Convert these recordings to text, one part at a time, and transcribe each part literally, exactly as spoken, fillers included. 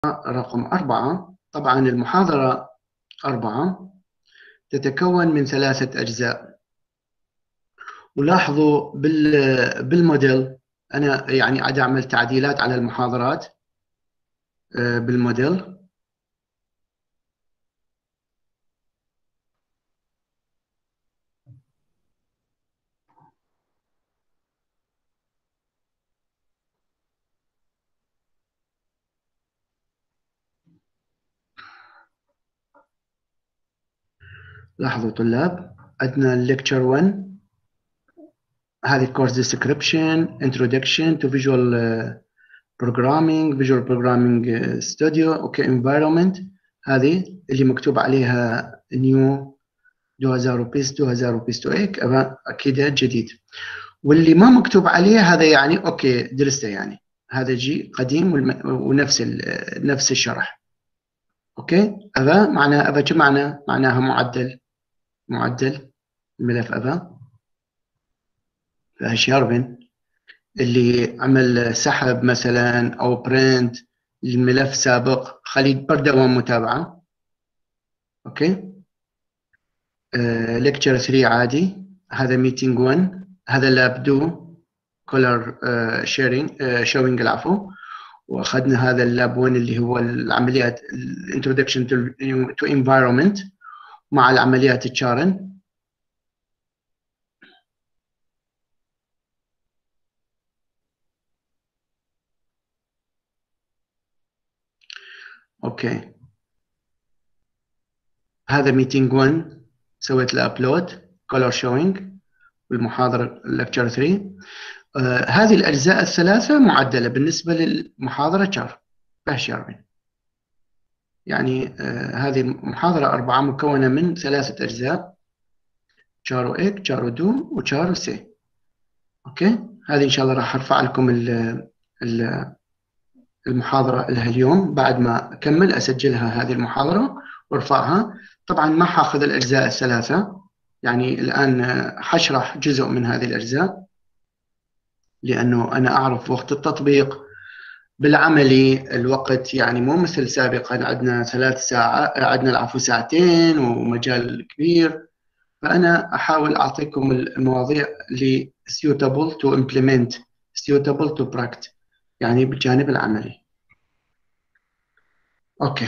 رقم أربعة. طبعا المحاضرة أربعة تتكون من ثلاثة أجزاء. ولاحظوا بالموديل أنا يعني قاعد أعمل تعديلات على المحاضرات بالموديل. لاحظوا طلاب، عندنا الليكتشر واحد، هذه كورس ديسكريبشن introduction to visual programming visual programming studio اوكي environment، هذه اللي مكتوب عليها new دو هزار وبيس دو هزار وبيس دو هيك اكيد جديد. واللي ما مكتوب عليه هذا يعني اوكي درسته، يعني هذا جي قديم والم... ونفس ال... نفس الشرح. اوكي هذا معناه هذا شو معناه؟ معناها معدل معدل الملف هذا فاشيربن اللي عمل سحب مثلا او برنت الملف سابق خليه بردوام متابعه. اوكي ليكتشر ثلاثة عادي، هذا ميتينج واحد، هذا لاب دو كولر شيرنج شوينج العفو. واخذنا هذا اللاب واحد اللي هو العمليات الانترودكشن تو انفايرمنت مع العمليات التشارن. اوكي هذا ميتينج واحد سويت له ابلود كولر شوينج والمحاضره الليكتشر ثلاثة. آه هذه الاجزاء الثلاثه معدله بالنسبه للمحاضره شار باشيربن. يعني آه هذه المحاضره اربعه مكونه من ثلاثه اجزاء، شارو اك شارو دو وشارو سي. اوكي هذه ان شاء الله راح ارفع لكم ال ال المحاضره لها اليوم بعد ما اكمل اسجلها هذه المحاضره وارفعها. طبعا ما حاخذ الاجزاء الثلاثه، يعني الان حشرح جزء من هذه الاجزاء لانه انا اعرف وقت التطبيق بالعملي الوقت يعني مو مثل سابقا عندنا ثلاث ساعات، عندنا العفو ساعتين ومجال كبير. فأنا أحاول أعطيكم المواضيع اللي suitable to implement suitable to practice، يعني بالجانب العملي. أوكي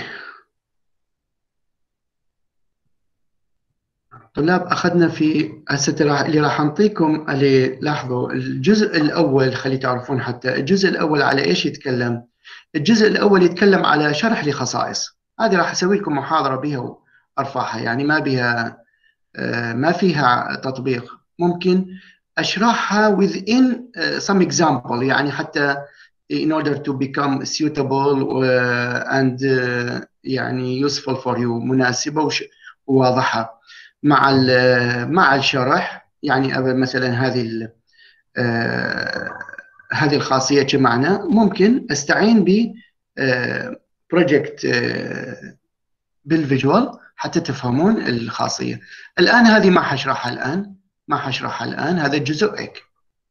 طلاب، أخذنا في هسه اللي راح أعطيكم اللي لاحظوا الجزء الأول، خلي تعرفون حتى الجزء الأول على إيش يتكلم. الجزء الأول يتكلم على شرح لخصائص، هذه راح أسوي لكم محاضرة بها وأرفعها، يعني ما بها ما فيها تطبيق، ممكن أشرحها within some example يعني حتى in order to become suitable and يعني useful for you، مناسبة وواضحة مع مع الشرح. يعني مثلا هذه هذه الخاصية كمعنى ممكن أستعين ب project بالفيجوال حتى تفهمون الخاصية. الآن هذه ما حشرحها الآن ما حشرحها الآن هذا الجزء إك.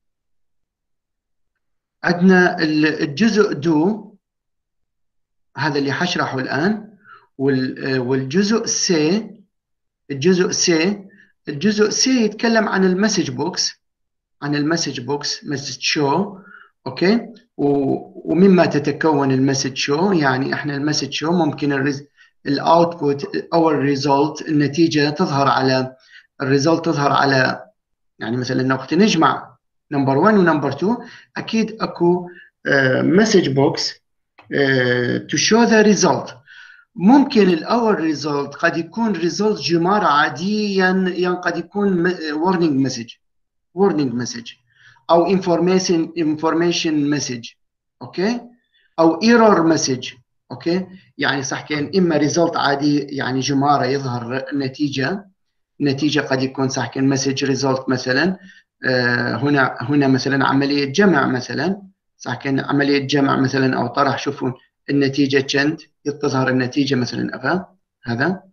عندنا الجزء دو هذا اللي حشرحه الآن، والجزء سي الجزء سي الجزء سي يتكلم عن المسج بوكس عن المسج بوكس مسج شو. أوكي ومما تتكون المسج شو، يعني إحنا المسج شو ممكن الرز الاوتبوت او الريزولت النتيجه تظهر على الريزولت تظهر على يعني مثلا لو اختي نجمع نمبر واحد ونمبر اثنين اكيد اكو مسج بوكس تو شو ذا ريزولت. ممكن الاول ريزولت قد يكون ريزولت جماره عاديا، يعني قد يكون warning مسج warning مسج او انفورميشن انفورميشن مسج اوكي او ايرور مسج. اوكي يعني صح كان اما ريزلت عادي يعني جماره يظهر نتيجه نتيجه قد يكون صح كان مسج ريزلت مثلا آه هنا هنا مثلا عمليه جمع مثلا صح كان عمليه جمع مثلا او طرح. شوفوا النتيجه كنت تظهر النتيجه مثلا أفا هذا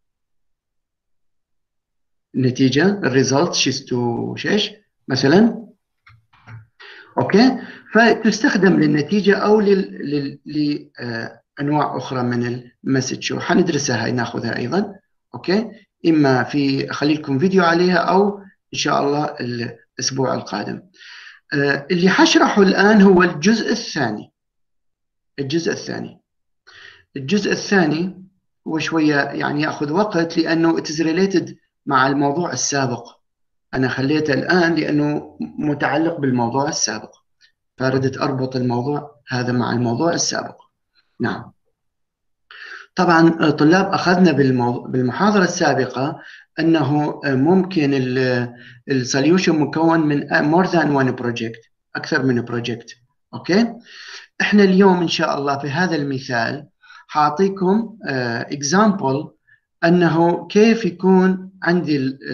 النتيجه الريزلت شيستو شيش مثلا. اوكي فتستخدم للنتيجه او لل, لل... انواع اخرى من المسج وحندرسها هاي ناخذها ايضا. اوكي، اما في اخلي لكم فيديو عليها او ان شاء الله الاسبوع القادم. آه اللي حشرحه الان هو الجزء الثاني. الجزء الثاني الجزء الثاني هو شويه يعني ياخذ وقت لانه it is related مع الموضوع السابق. انا خليته الان لانه متعلق بالموضوع السابق، فردت اربط الموضوع هذا مع الموضوع السابق. نعم. طبعا طلاب أخذنا بالمحاضرة السابقة أنه ممكن السوليوشن مكون من more than one project، أكثر من project. أوكي، إحنا اليوم إن شاء الله في هذا المثال حأعطيكم example أنه كيف يكون عندي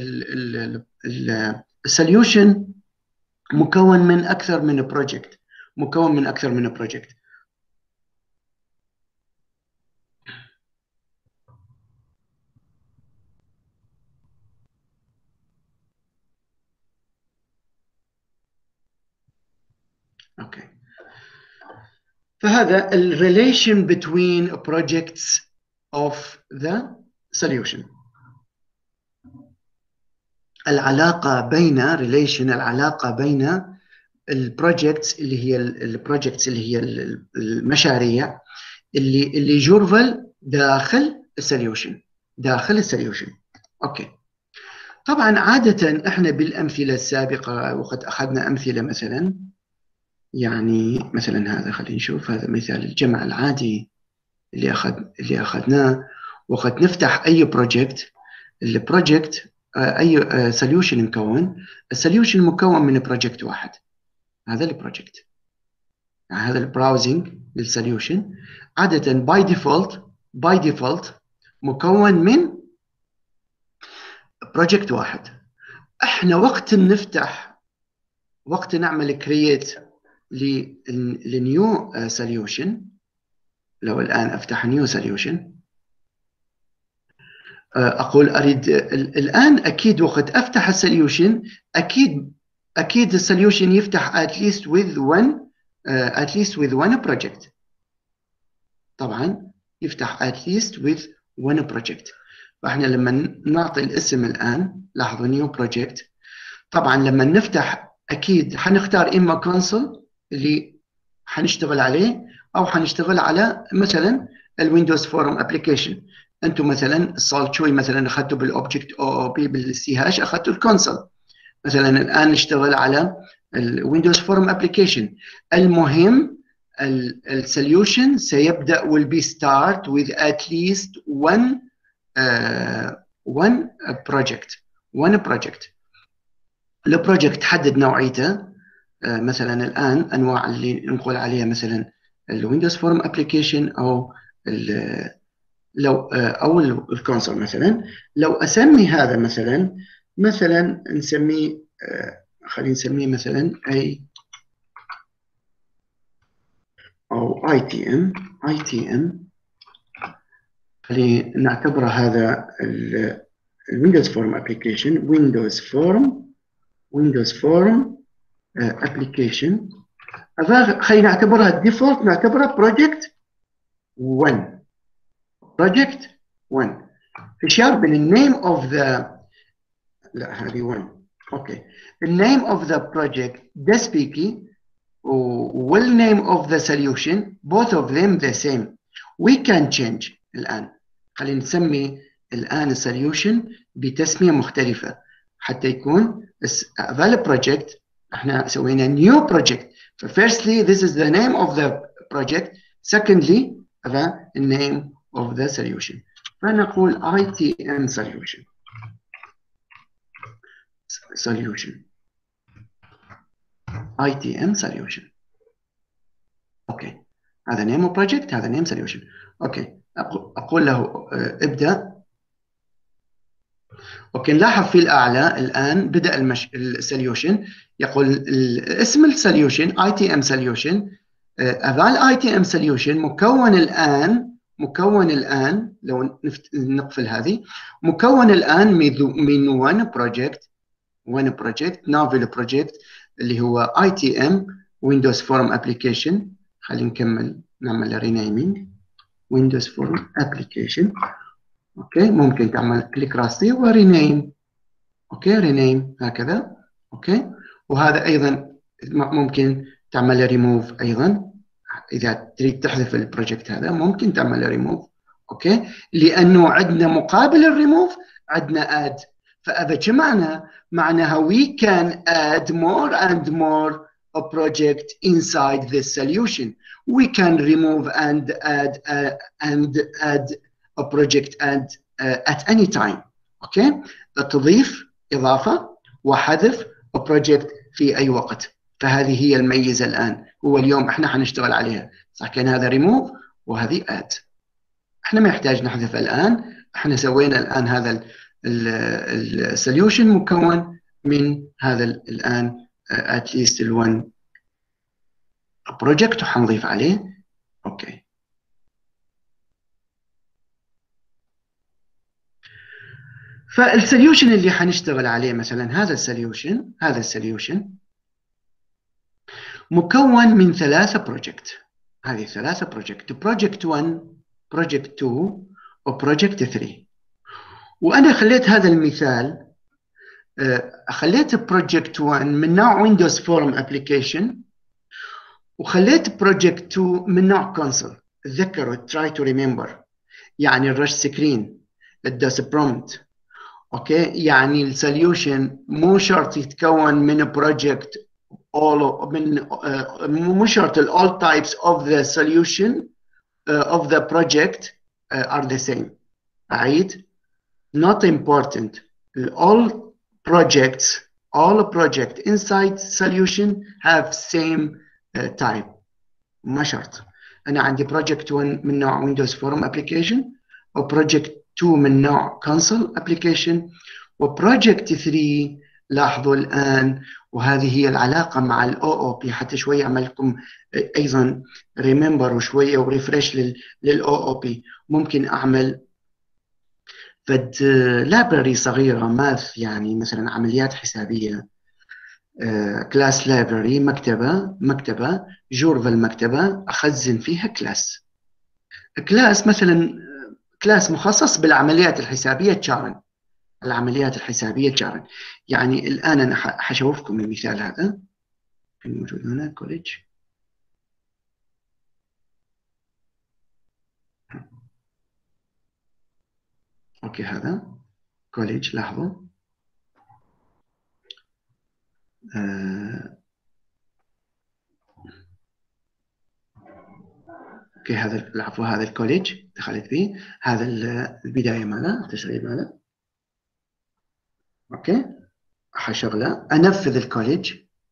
السوليوشن مكون من أكثر من project، مكون من أكثر من project. اوكي، فهذا ال relation between projects of the solution. العلاقة بين relation العلاقة بين البروجكتس اللي هي البروجكتس اللي هي المشاريع اللي اللي جورفل داخل السوليوشن، داخل السوليوشن. اوكي، طبعا عادة احنا بالامثلة السابقة وقد اخذنا امثلة مثلا، يعني مثلا هذا خلينا نشوف، هذا مثال الجمع العادي اللي اخذ اللي اخذناه. وقد نفتح اي بروجكت، البروجكت اي سوليوشن مكون، السوليوشن مكون من بروجكت واحد، هذا البروجكت، يعني هذا البراوزنج للسوليوشن عادة باي ديفولت باي ديفولت مكون من بروجكت واحد. احنا وقت نفتح، وقت نعمل كرييت لنيو سوليوشن، لو الآن أفتح نيو سوليوشن أقول أريد الآن، أكيد وقت أفتح السوليوشن أكيد أكيد السوليوشن يفتح at least with one uh, at least with one project. طبعا يفتح at least with one project. فإحنا لما نعطي الاسم الآن، لاحظوا نيو بروجكت، طبعا لما نفتح أكيد حنختار إما console اللي حنشتغل عليه أو حنشتغل على مثلا الويندوز فورم ابلكيشن. انتم مثلا الصال شوي مثلا اخذتوا بالاوبجكت او او بي بالسي هاش، اخذتوا الكونسول. مثلا الان نشتغل على الويندوز فورم ابلكيشن. المهم السوليوشن سيبدا will be start with at least one uh, one project one project. البروجكت تحدد نوعيته، uh, مثلا الان انواع اللي نقول عليها مثلا الويندوز فورم ابلكيشن او لو او الكونسول. مثلا لو اسمي هذا مثلا مثلا نسميه خلينا نسميه مثلا اي او اي تي ام اي تي ام خلينا نعتبره هذا الويندوز فورم ابلكيشن، ويندوز فورم ويندوز فورم ابلكيشن. خلينا نعتبرها الديفولت، نعتبرها بروجكت واحد، project one. في شرط النيم of the لا هذه واحد. اوكي، النيم of the project ده سبيكي والنيم of the solution both of them the same. we can change الآن. خلينا نسمي الآن السوليوشن بتسمية مختلفة حتى يكون هذا البروجكت احنا سوينا new project. So firstly this is the name of the project, secondly the name of the solution. فنقول آي تي إم solution solution آي تي إم solution. اوكي، هذا name of project، هذا name solution. اوكي، اقول له ابدا. اوكي، نلاحظ في الاعلى الان بدا المش... السوليوشن يقول اسم السوليوشن آي تي إم solution. هذا الآي تي إم solution مكون الان مكون الآن لو نفت... نقفل هذه، مكون الآن من one project one project novel project اللي هو آي تي إم Windows Form Application. خلينا نكمل نعمل renaming. ويندوز فورم ابلكيشن. اوكي، ممكن تعمل كليك راسي ورينيم. اوكي، رينيم هكذا. اوكي، وهذا ايضا ممكن تعمل ريموف ايضا، اذا تريد تحذف البروجكت هذا ممكن تعمل ريموف. اوكي، لانه عندنا مقابل الريموف عندنا اد. فاذا شو معنى؟ معناها we can add more and more a project inside this solution. We can remove and add uh, and add a project and uh, at any time. اوكي، تضيف اضافه وحذف a project في اي وقت. فهذه هي الميزه الان، هو اليوم احنا حنشتغل عليها. صح، كان هذا ريموف وهذه اد. احنا ما يحتاج نحذف الان، احنا سوينا الان هذا السوليوشن مكون من هذا الان at least one project وحنضيف عليه. اوكي، فالسوليوشن اللي حنشتغل عليه مثلا هذا السوليوشن هذا السوليوشن مكون من ثلاثة بروجكت. هذه ثلاثة بروجكت، بروجكت واحد، بروجكت اثنين، وبروجكت ثلاثة. وأنا خليت هذا المثال، خليت بروجكت واحد من نوع ويندوز فورم ابلكيشن، وخليت بروجكت اثنين من نوع كونسول. تذكروا try to remember، يعني الرش سكرين، الدوس برومبت. اوكي، يعني السوليوشن مو شرط يتكون من بروجكت all من uh, مو شرط ال all types of the solution uh, of the project uh, are the same. أعيد، not important. all projects all project inside solution have same uh, type. ما شرط. أنا عندي project واحد من نوع Windows Form application، و project اثنين من نوع console application، و project ثلاثة. لاحظوا الآن، وهذه هي العلاقة مع ال أو أو بي، حتى شوية أعمل لكم أيضا remember وشوية وريفرش لل أو أو بي. ممكن أعمل فد library صغيرة ماث، يعني مثلا عمليات حسابية، كلاس uh, library، مكتبة مكتبة جورفا المكتبة، أخزن فيها كلاس كلاس مثلا كلاس مخصص بالعمليات الحسابية تشارن. العمليات الحسابية تشارن، يعني الآن أنا حشوفكم المثال هذا الموجود هنا كوليج. أوكي، هذا كوليج. لاحظوا آه. اوكي، هذا العفو هذا الكوليج دخلت فيه، هذا البدايه ماله، التشغيل ماله. اوكي، حشغله، انفذ الكوليج،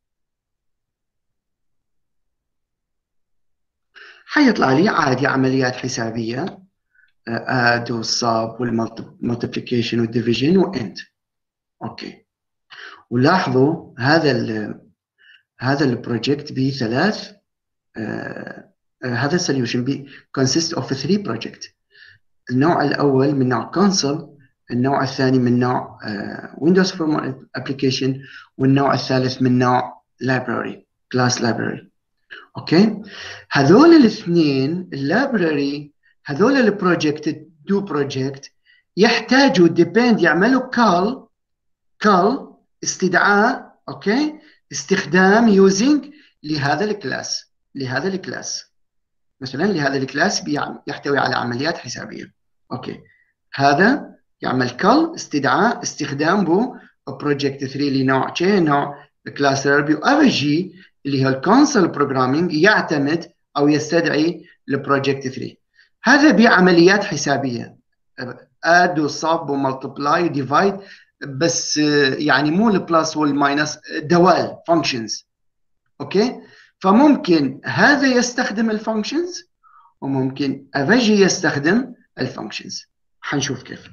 حيطلع لي عادي عمليات حسابيه، اد والصاب والمالتيبليكيشن والديفيجن واند. اوكي، ولاحظوا هذا ال هذا البروجكت بثلاث آه هذا السوليوشن بي consist of three project. النوع الأول من نوع console، النوع الثاني من نوع uh, Windows Form Application، والنوع الثالث من نوع library class library. أوكي، هذول الاثنين اللايبراري، هذول البروجكت دو بروجكت يحتاجوا depend يعملوا call call استدعاء، أوكي، استخدام using لهذا الكلاس لهذا الكلاس مثلا لهذا الكلاس يحتوي على عمليات حسابية. اوكي، هذا يعمل كل استدعاء استخدام بو بروجكت ثلاثة لنوع شيء نوع كلاس ريربي، وافجي اللي هو الكونسول بروجرامينج يعتمد او يستدعي البروجكت ثلاثة. هذا بعمليات حسابية، اد وصب وملتبلاي وديفايد، بس يعني مو البلس والماينس، دوال فانكشنز. اوكي، فممكن هذا يستخدم الفانكشنز وممكن افجي يستخدم الفانكشنز. حنشوف كيف.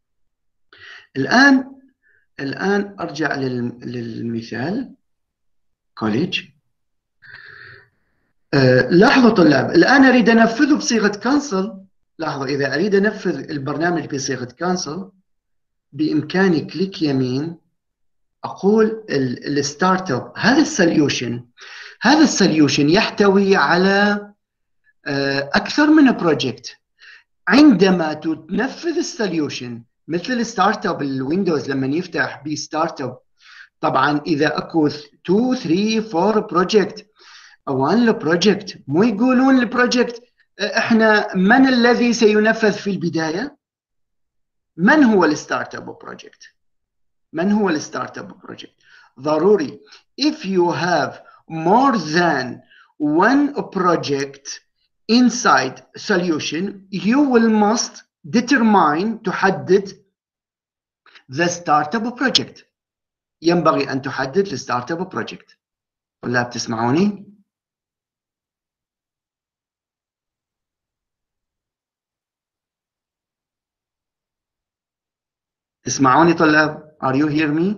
الان الان ارجع للمثال كوليج. أه لاحظوا طلاب، الان اريد انفذه بصيغه كانسل. لاحظوا، اذا اريد انفذ البرنامج بصيغه كانسل بامكاني كليك يمين، اقول الستارت اب. هذا السوليوشن هذا السوليوشن يحتوي على اكثر من بروجكت. عندما تنفذ السوليوشن مثل ستارت اب الويندوز لما يفتح بستارت اب، طبعا اذا اكو اثنين ثلاثة أربعة بروجكت اوان البروجكت مو يقولون البروجكت احنا من الذي سينفذ في البدايه؟ من هو الستارت اب بروجكت؟ من هو الستارت اب بروجكت؟ ضروري if you have more than one project inside solution you will must determine تحدد the startup project. ينبغي أن تحدد الستارت اب بروجكت. طلاب تسمعوني؟ تسمعوني طلاب؟ Are you hear me؟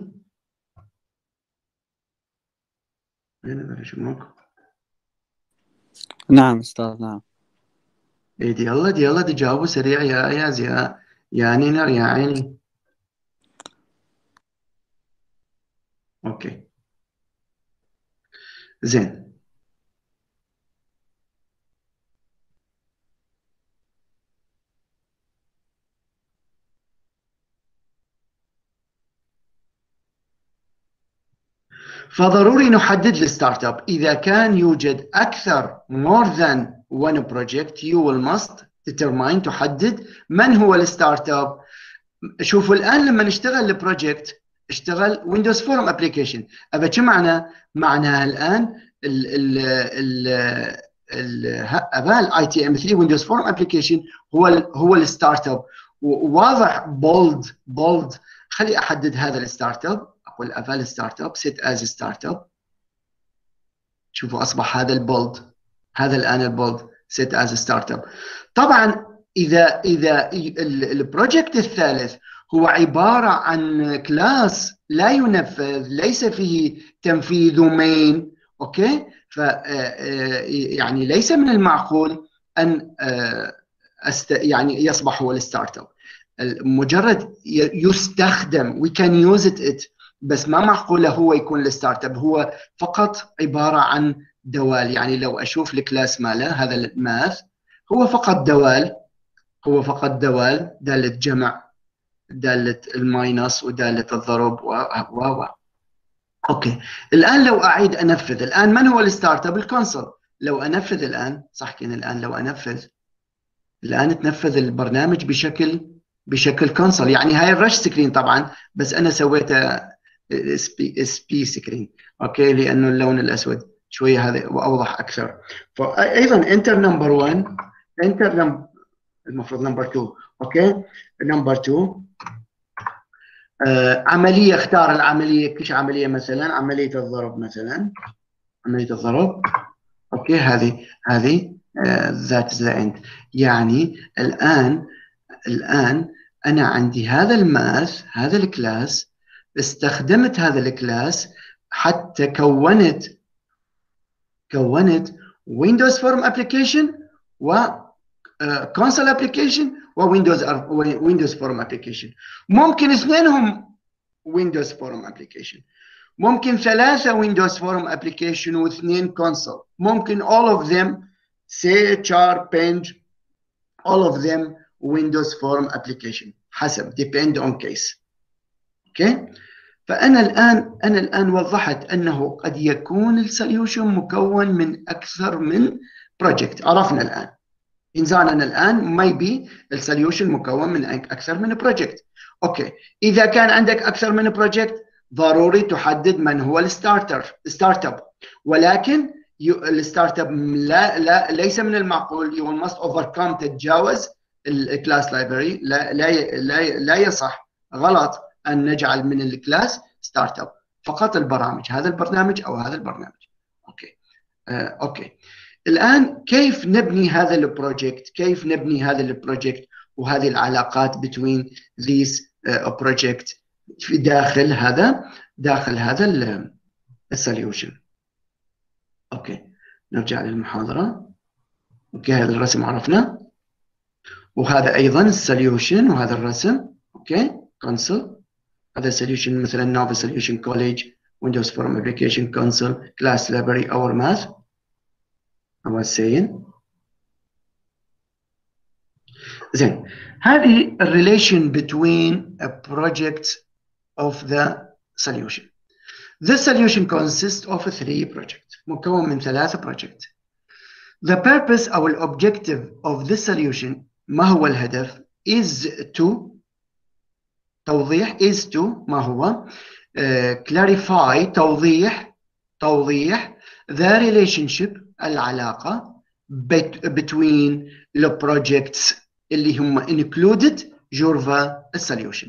نعم أستاذ نعم. إيه دي يلا دي يلا دي جاوبوا سريع يا اياز يا يا نينر يا عيني. اوكي زين. فضروري نحدد الستارت اب. اذا كان يوجد اكثر more than one project you will must determine تحدد من هو الستارت اب. شوفوا الان لما نشتغل البروجكت اشتغل ويندوز فورم ابلكيشن، ابى شو معنى؟ معناها الان ال ال ال ال ابى الاي تي ام ثلاثة ويندوز فورم ابلكيشن هو ال هو الستارت اب. وواضح بولد بولد. خلي احدد هذا الستارت اب، اقول ابى الستارت اب سيت از ستارت اب. شوفوا اصبح هذا البولد، هذا الان البولد سيت از ستارت اب. طبعا اذا اذا البروجكت الثالث هو عباره عن كلاس لا ينفذ، ليس فيه تنفيذ مين، اوكي، ف يعني ليس من المعقول ان أست يعني يصبح هو الستارت اب. مجرد يستخدم we can use it, بس ما معقوله هو يكون الستارت اب. هو فقط عباره عن دوال. يعني لو اشوف الكلاس ماله هذا الماث هو فقط دوال، هو فقط دوال، داله جمع، داله الماينس، وداله الضرب و و و اوكي. الان لو اعيد انفذ، الان من هو الستارت اب؟ الكونسول. لو انفذ الان صح كذا، الان لو انفذ الان تنفذ البرنامج بشكل بشكل كونسول. يعني هاي الرش سكرين طبعا، بس انا سويته اس بي سكرين، اوكي، لانه اللون الاسود شويه هذا واوضح اكثر. فايضا انتر نمبر واحد، انتر نمبر المفروض نمبر اثنين، اوكي، نمبر اثنين. آه عمليه، اختار العمليه، كش عمليه مثلا عمليه الضرب، مثلا عمليه الضرب، اوكي، هذه هذه ذات ذا اند. يعني الان الان انا عندي هذا الماث، هذا الكلاس، استخدمت هذا الكلاس حتى كونت كونت ويندوز فورم ابلكيشن و كونسول ابلكيشن وويندوز ويندوز فورم ابلكيشن. ممكن اثنينهم ويندوز فورم ابلكيشن، ممكن ثلاثه ويندوز فورم ابلكيشن واثنين كونسول، ممكن all of them say char penge all of them Windows Form application، حسب depend on case. اوكي. فانا الان انا الان وضحت انه قد يكون السوليوشن مكون من اكثر من بروجكت. عرفنا الان انزانا الان maybe السوليوشن مكون من اكثر من بروجكت. اوكي. اذا كان عندك اكثر من بروجكت ضروري تحدد من هو الستارتر ستارت اب. ولكن الستارت اب لا لا ليس من المعقول you must overcome تتجاوز الكلاس لايبرري. لا لا لا لا يصح، غلط ان نجعل من الكلاس ستارت اب فقط البرامج، هذا البرنامج او هذا البرنامج. اوكي آه، اوكي. الان كيف نبني هذا البروجكت؟ كيف نبني هذا البروجكت وهذه العلاقات between these uh, project في داخل هذا داخل هذا السوليوشن. اوكي نرجع للمحاضرة. اوكي هذا الرسم عرفنا، وهذا ايضا السوليوشن، وهذا الرسم. اوكي كونسول، هذا سوليوشن مثلا نوفا سوليوشن كوليج ويندوز فورم ابلكيشن كونسول كلاس library اور ماث. I was saying زين، هذه الريليشن between a project of the solution. The solution consists of three projects. مكون من ثلاثة project. The purpose أو ال objective of the solution، ما هو الهدف؟ is to توضيح is to ما هو uh, clarify توضيح توضيح the relationship العلاقة between the projects اللي هم included جرفة solution.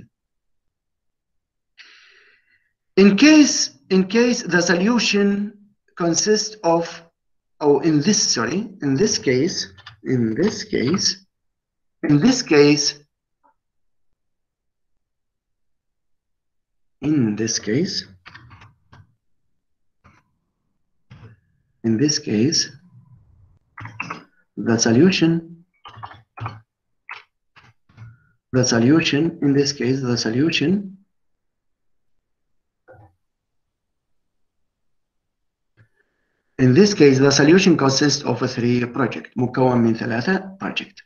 In case in case the solution consists of oh in this sorry in this case in this case in this case in this case in this case the solution the solution in this case the solution In this case, the solution consists of three projects. مكون من ثلاثة project.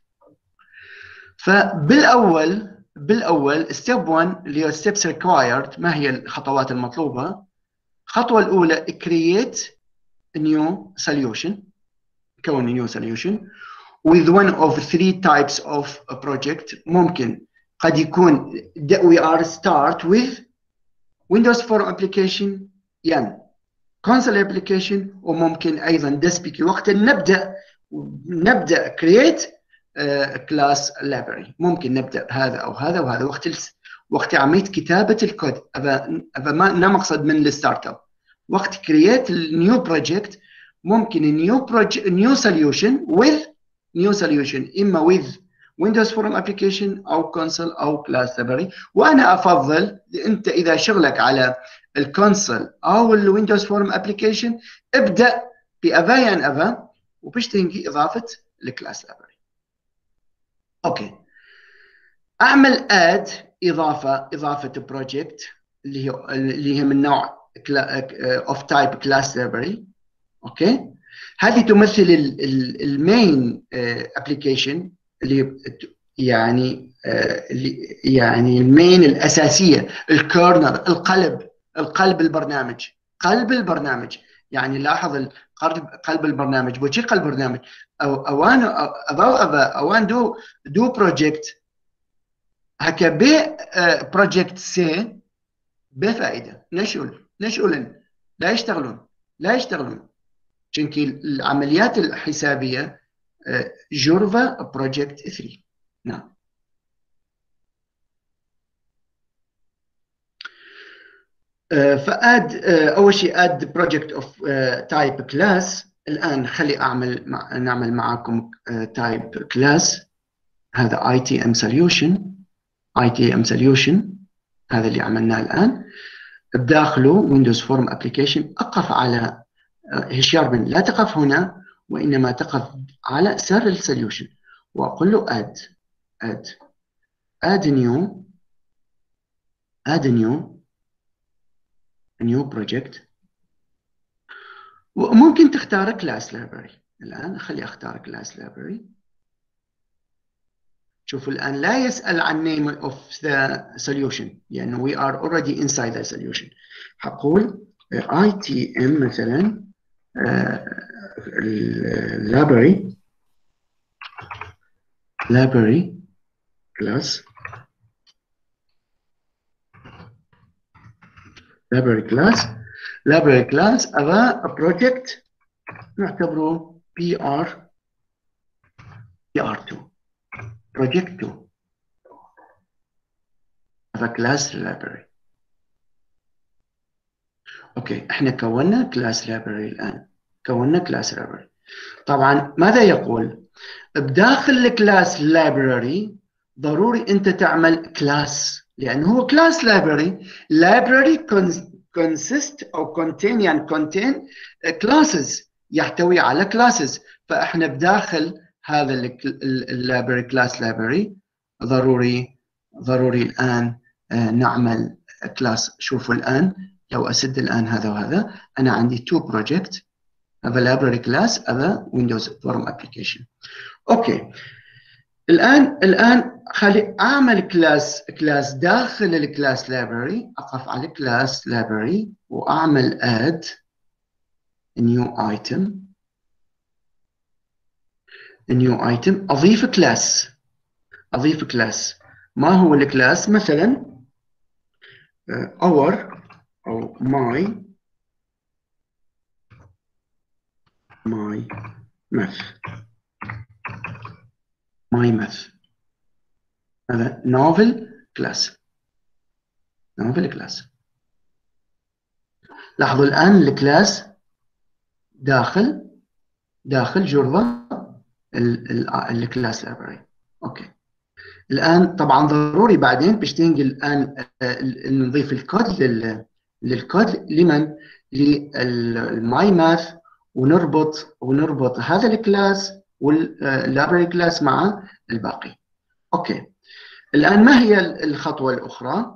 فبالأول بالأول step one اللي هو steps required، ما هي الخطوات المطلوبة؟ الخطوة الأولى create a new solution، كون new solution with one of three types of a project. ممكن قد يكون we are start with Windows Form application يعني console application، وممكن ايضا دسبيكي وقت نبدا نبدا create uh, class library. ممكن نبدا هذا او هذا وهذا وقت وقت عمليه كتابه الكود. هذا ما مقصد من الستارت اب. وقت create new project ممكن new project new solution with new solution اما with Windows Form application او console او class library. وانا افضل انت اذا شغلك على الكونسول او الويندوز فورم ابلكيشن ابدا بافاي ان افا وبشتنجي اضافه الكلاس لايبرري. اوكي، اعمل اد اضافه اضافه بروجكت اللي هي اللي هي من نوع اوف تايب كلاس لايبرري. اوكي، هذه تمثل المين ابلكيشن اللي يعني اللي يعني المين الاساسيه، الكورنر، القلب القلب البرنامج قلب البرنامج. يعني لاحظ القلب قلب البرنامج وشي قلب البرنامج او اوان او اوان دو دو بروجكت هكا بي بروجكت سي بفائده نشؤل نشؤلن لا يشتغلون لا يشتغلون چونكي العمليات الحسابيه جورفا بروجكت ثلاثة. نعم. فاد اول شيء اد بروجكت اوف تايب كلاس. الان خلي اعمل مع نعمل معاكم تايب كلاس. هذا اي تي ام سوليوشن اي تي ام سوليوشن هذا اللي عملناه الان. بداخله ويندوز فورم ابلكيشن. اقف على هشياربن، لا تقف هنا وانما تقف على سر السوليوشن واقول له اد اد اد نيو اد نيو new project. وممكن تختار كلاس library. الآن خلي أختار كلاس library. شوفوا الآن لا يسأل عن name of the solution يعني we are already inside the solution. حقول اي تي ام مثلا library library class library class library class أبا project نعتبره بي آر بي آر two project two أبا class library. أوكي، إحنا كونا class library الآن كونا class library. طبعا ماذا يقول؟ بداخل الكلاس library ضروري أنت تعمل class لأنه هو class library. library consist أو contain يعني contain classes يحتوي على classes. فإحنا بداخل هذا library class library ضروري ضروري الآن نعمل class. شوفوا الآن لو أسد الآن هذا وهذا أنا عندي two project. هذا library class هذا Windows Form application. أوكي، الآن الآن خلي أعمل كلاس كلاس داخل الكلاس library، أقف على كلاس library وأعمل add new item new item أضيف كلاس أضيف كلاس. ما هو الكلاس؟ مثلا our أو my my math my math هذا novel class novel class. لاحظوا الآن الكلاس داخل داخل جرفة الكلاس library. أوكي. الآن طبعا ضروري بعدين باش تنقل الآن نضيف الكود للكود لمن؟ للماي ماث، ونربط ونربط هذا الكلاس واللايبرري كلاس مع الباقي. اوكي. الآن ما هي الخطوة الأخرى؟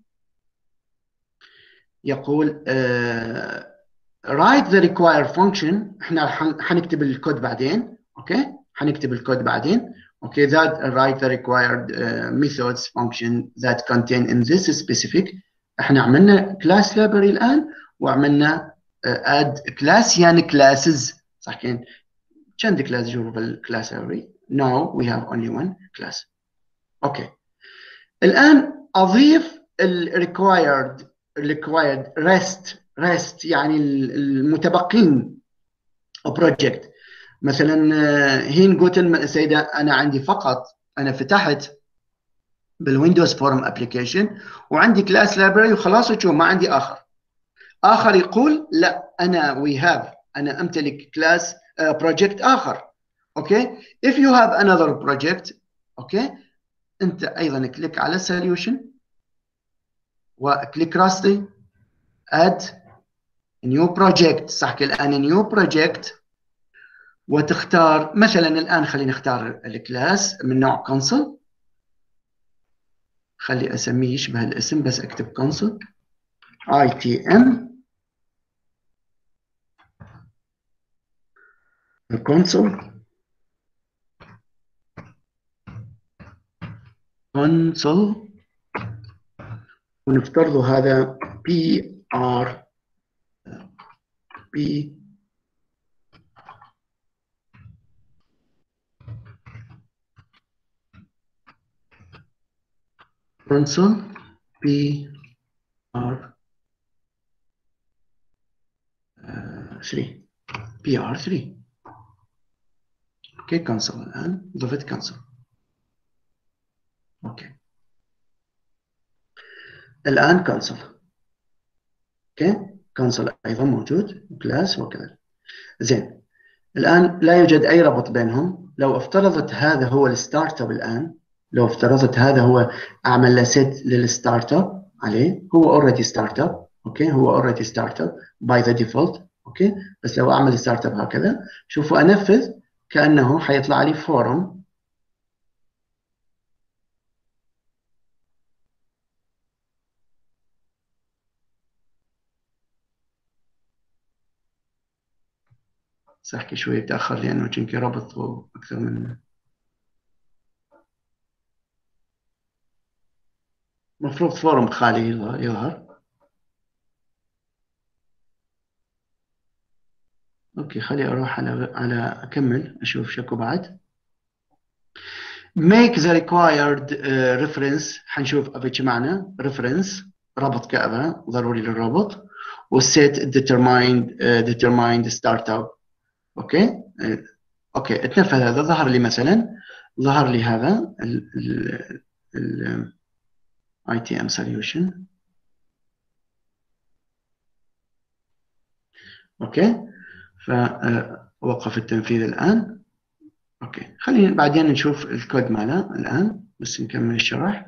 يقول uh, write the required function. احنا حنكتب الكود بعدين. اوكي، حنكتب الكود بعدين. اوكي، that write the required uh, methods function that contain in this specific. احنا عملنا class library الآن، وعملنا uh, add class يعني classes، صح كين؟ كم class جوا بالclass library؟ now we have only one class. اوكي. الآن أضيف ال required required rest rest يعني المتبقين project. مثلا هين قلت سيدة أنا عندي فقط، أنا فتحت بالويندوز فورم ابلكيشن وعندي كلاس لايبرري وخلاص وشو ما عندي آخر. آخر يقول لا أنا وي هاف أنا أمتلك كلاس بروجكت آخر. أوكي. if you have another project أوكي، أنت أيضا كليك على solution وكليك راستي add new project. صح الآن new project، وتختار مثلا الآن خلينا نختار الكلاس من نوع console. خلي أسميه يشبه الاسم بس أكتب console item console console ونفترض هذا بي ار بي console بي ار ثلاثة بي ار ثلاثة. اوكي console الآن ضفت console. اوكي الآن console. اوكي console أيضا موجود كلاس وكذا. زين الآن لا يوجد أي ربط بينهم. لو افترضت هذا هو الستارت اب الآن، لو افترضت هذا هو أعمل له سيت للستارت اب عليه، هو اوريدي ستارت اب. اوكي هو اوريدي ستارت اب باي ذا ديفولت. اوكي بس لو أعمل ستارت اب هكذا شوفوا أنفذ كأنه حيطلع لي فورم. سأحكي شوي تأخر لأنه يمكن ربط أكثر من مفروض فورم خالي يظهر. اوكي خلي اروح على على اكمل اشوف شكو بعد. make the required uh, reference. حنشوف ايش معنى reference، ربط كأبة ضروري للربط، والset determined uh, determined startup. اوكي uh, اوكي اتنفذ هذا. ظهر لي مثلا ظهر لي هذا ال ال ال اي تي ام solution. اوكي فوقف التنفيذ الآن. اوكي خلينا بعدين نشوف الكود ماله الآن بس نكمل الشرح.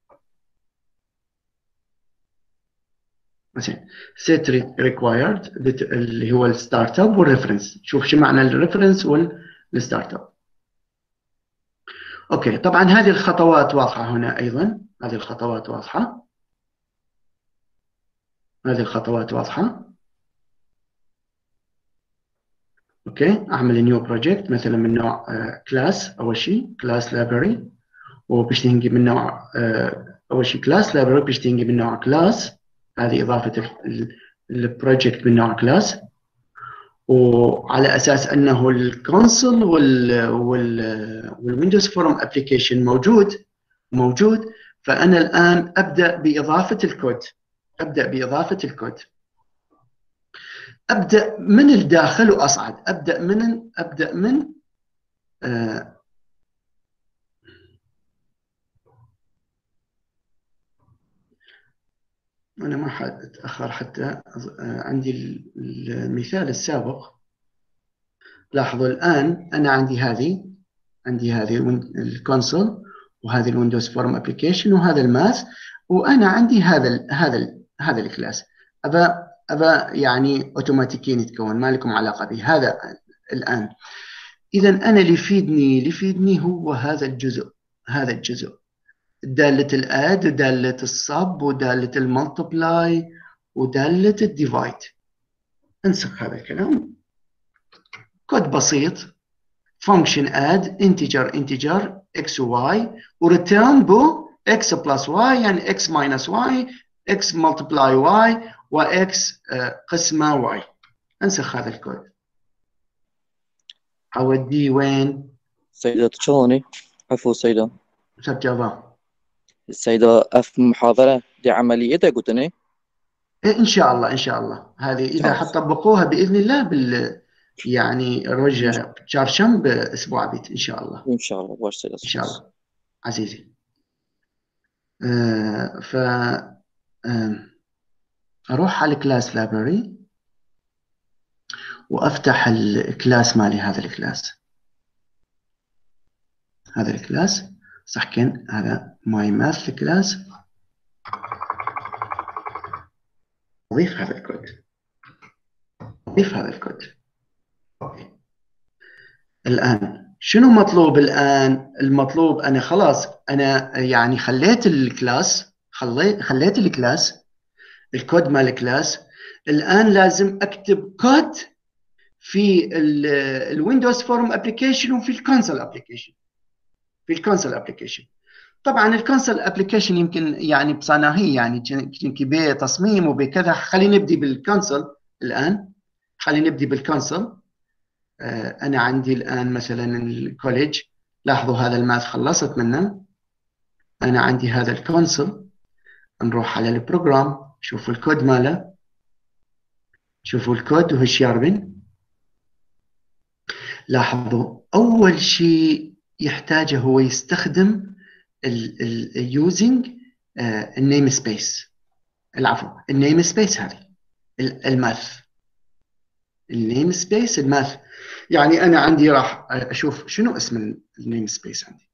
مثلا set required اللي هو الستارت اب والريفرنس. شوف شو معنى الريفرنس والستارت اب. اوكي طبعا هذه الخطوات واضحة هنا ايضا. هذه الخطوات واضحة. هذه الخطوات واضحة. اوكي، اعمل نيو بروجكت مثلا من نوع كلاس. اول شيء كلاس لايبرري، وبشتهي من نوع آه، اول شيء كلاس لايبرري بشتهي من نوع كلاس. هذه اضافه البروجكت من نوع كلاس، وعلى اساس انه الكونسول وال وال والويندوز فورم ابلكيشن موجود موجود فانا الان ابدا باضافه الكود. ابدا باضافه الكود. ابدا من الداخل واصعد. ابدا من ابدا من آه انا ما حاتاخر حتى آه عندي المثال السابق. لاحظوا الان انا عندي هذه عندي هذه الكونسول، وهذه الويندوز فورم ابلكيشن، وهذا الماس، وانا عندي هذا ال هذا ال هذا الكلاس. ابى ابى يعني اوتوماتيكيا يتكون، ما لكم علاقه به هذا الان. اذا انا اللي يفيدني اللي يفيدني هو هذا الجزء هذا الجزء داله الاد، وداله الصب، وداله الملتبلاي، وداله الديفايد. انسخ هذا الكلام. كود بسيط، function add integer integer x و y، وreturn بو x plus y يعني x minus y، x multiply y، و x قسمة y. انسخ هذا الكود. اوديه وين؟ سيدة تشوني عفوا سيدة سجابا. السيدة أف محاضرة دي عمليتها قلتني إيه ان شاء الله ان شاء الله. هذه اذا حطبقوها باذن الله بال يعني رجع شارشم باسبوع بيت ان شاء الله. إن شاء الله واش سيدة ان شاء الله عزيزي. آه ف آه اروح على الكلاس لايبرري وافتح الكلاس مالي. هذا الكلاس هذا الكلاس صح كان هذا ماي ماث كلاس. اضيف هذا الكود اضيف هذا الكود. اوكي. الان شنو مطلوب الان؟ المطلوب انا خلاص انا يعني خليت الكلاس خليت خليت الكلاس الكود مال الكلاس. الان لازم اكتب كود في الويندوز فورم ابلكيشن وفي الكونسول ابلكيشن. في الكونسول ابلكيشن طبعا الكونسول ابلكيشن يمكن يعني بصناهي يعني كبير تصميم وبكذا. خلينا نبدي بالكونسول الان. خلينا نبدي بالكونسول. آه انا عندي الان مثلا الكوليج. لاحظوا هذا الماث خلصت منه. انا عندي هذا الكونسول. نروح على البروجرام. شوفوا الكود ماله. شوفوا الكود وهشيار بن. لاحظوا اول شيء يحتاجه هو يستخدم اليوزنج النيم سبيس. العفو النيم سبيس هذه الماث. النيم سبيس الماث. يعني انا عندي راح اشوف شنو اسم النيم سبيس عندي.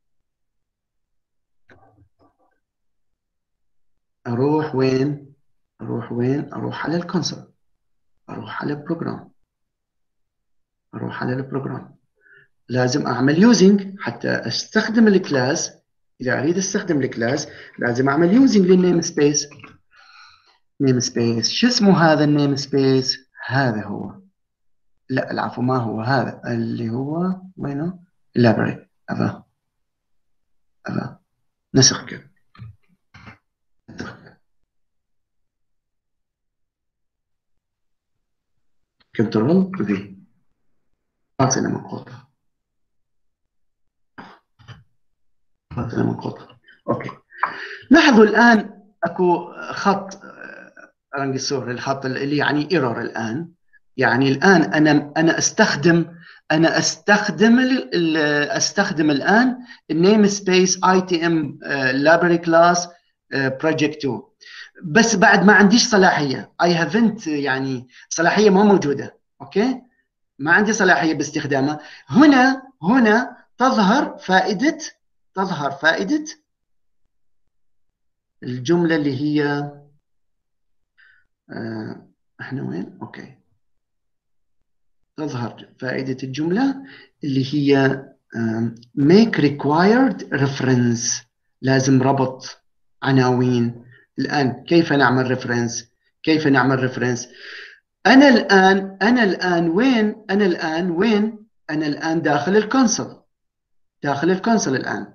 اروح وين؟ اروح وين؟ اروح على الكونسول. اروح على البروجرام. اروح على البروجرام. لازم اعمل يوزنج حتى استخدم الكلاس. اذا اريد استخدم الكلاس لازم اعمل يوزنج للنيم سبيس. نيم سبيس شو اسمه هذا النيم سبيس؟ هذا هو. لا العفو ما هو هذا اللي هو وينه؟ library. هذا هذا نسخ كده. كنترول في فاصلة منقوطة. فاصلة منقوطة. اوكي. لاحظوا الان اكو خط رنج الصور. الخط اللي يعني ايرور الان. يعني الان انا انا استخدم انا استخدم استخدم الان النيم سبيس اي تي ام library class project تو، بس بعد ما عنديش صلاحيه. اي هافنت يعني صلاحيه ما موجوده. اوكي ما عندي صلاحيه باستخدامها. هنا هنا تظهر فائده تظهر فائده الجمله اللي هي آه احنا وين؟ اوكي. تظهر فائدة الجملة اللي هي make required reference. لازم ربط عناوين. الآن كيف نعمل reference؟ كيف نعمل reference؟ انا الان انا الان وين انا الان وين انا الان داخل الكونسول، داخل الكونسول الان.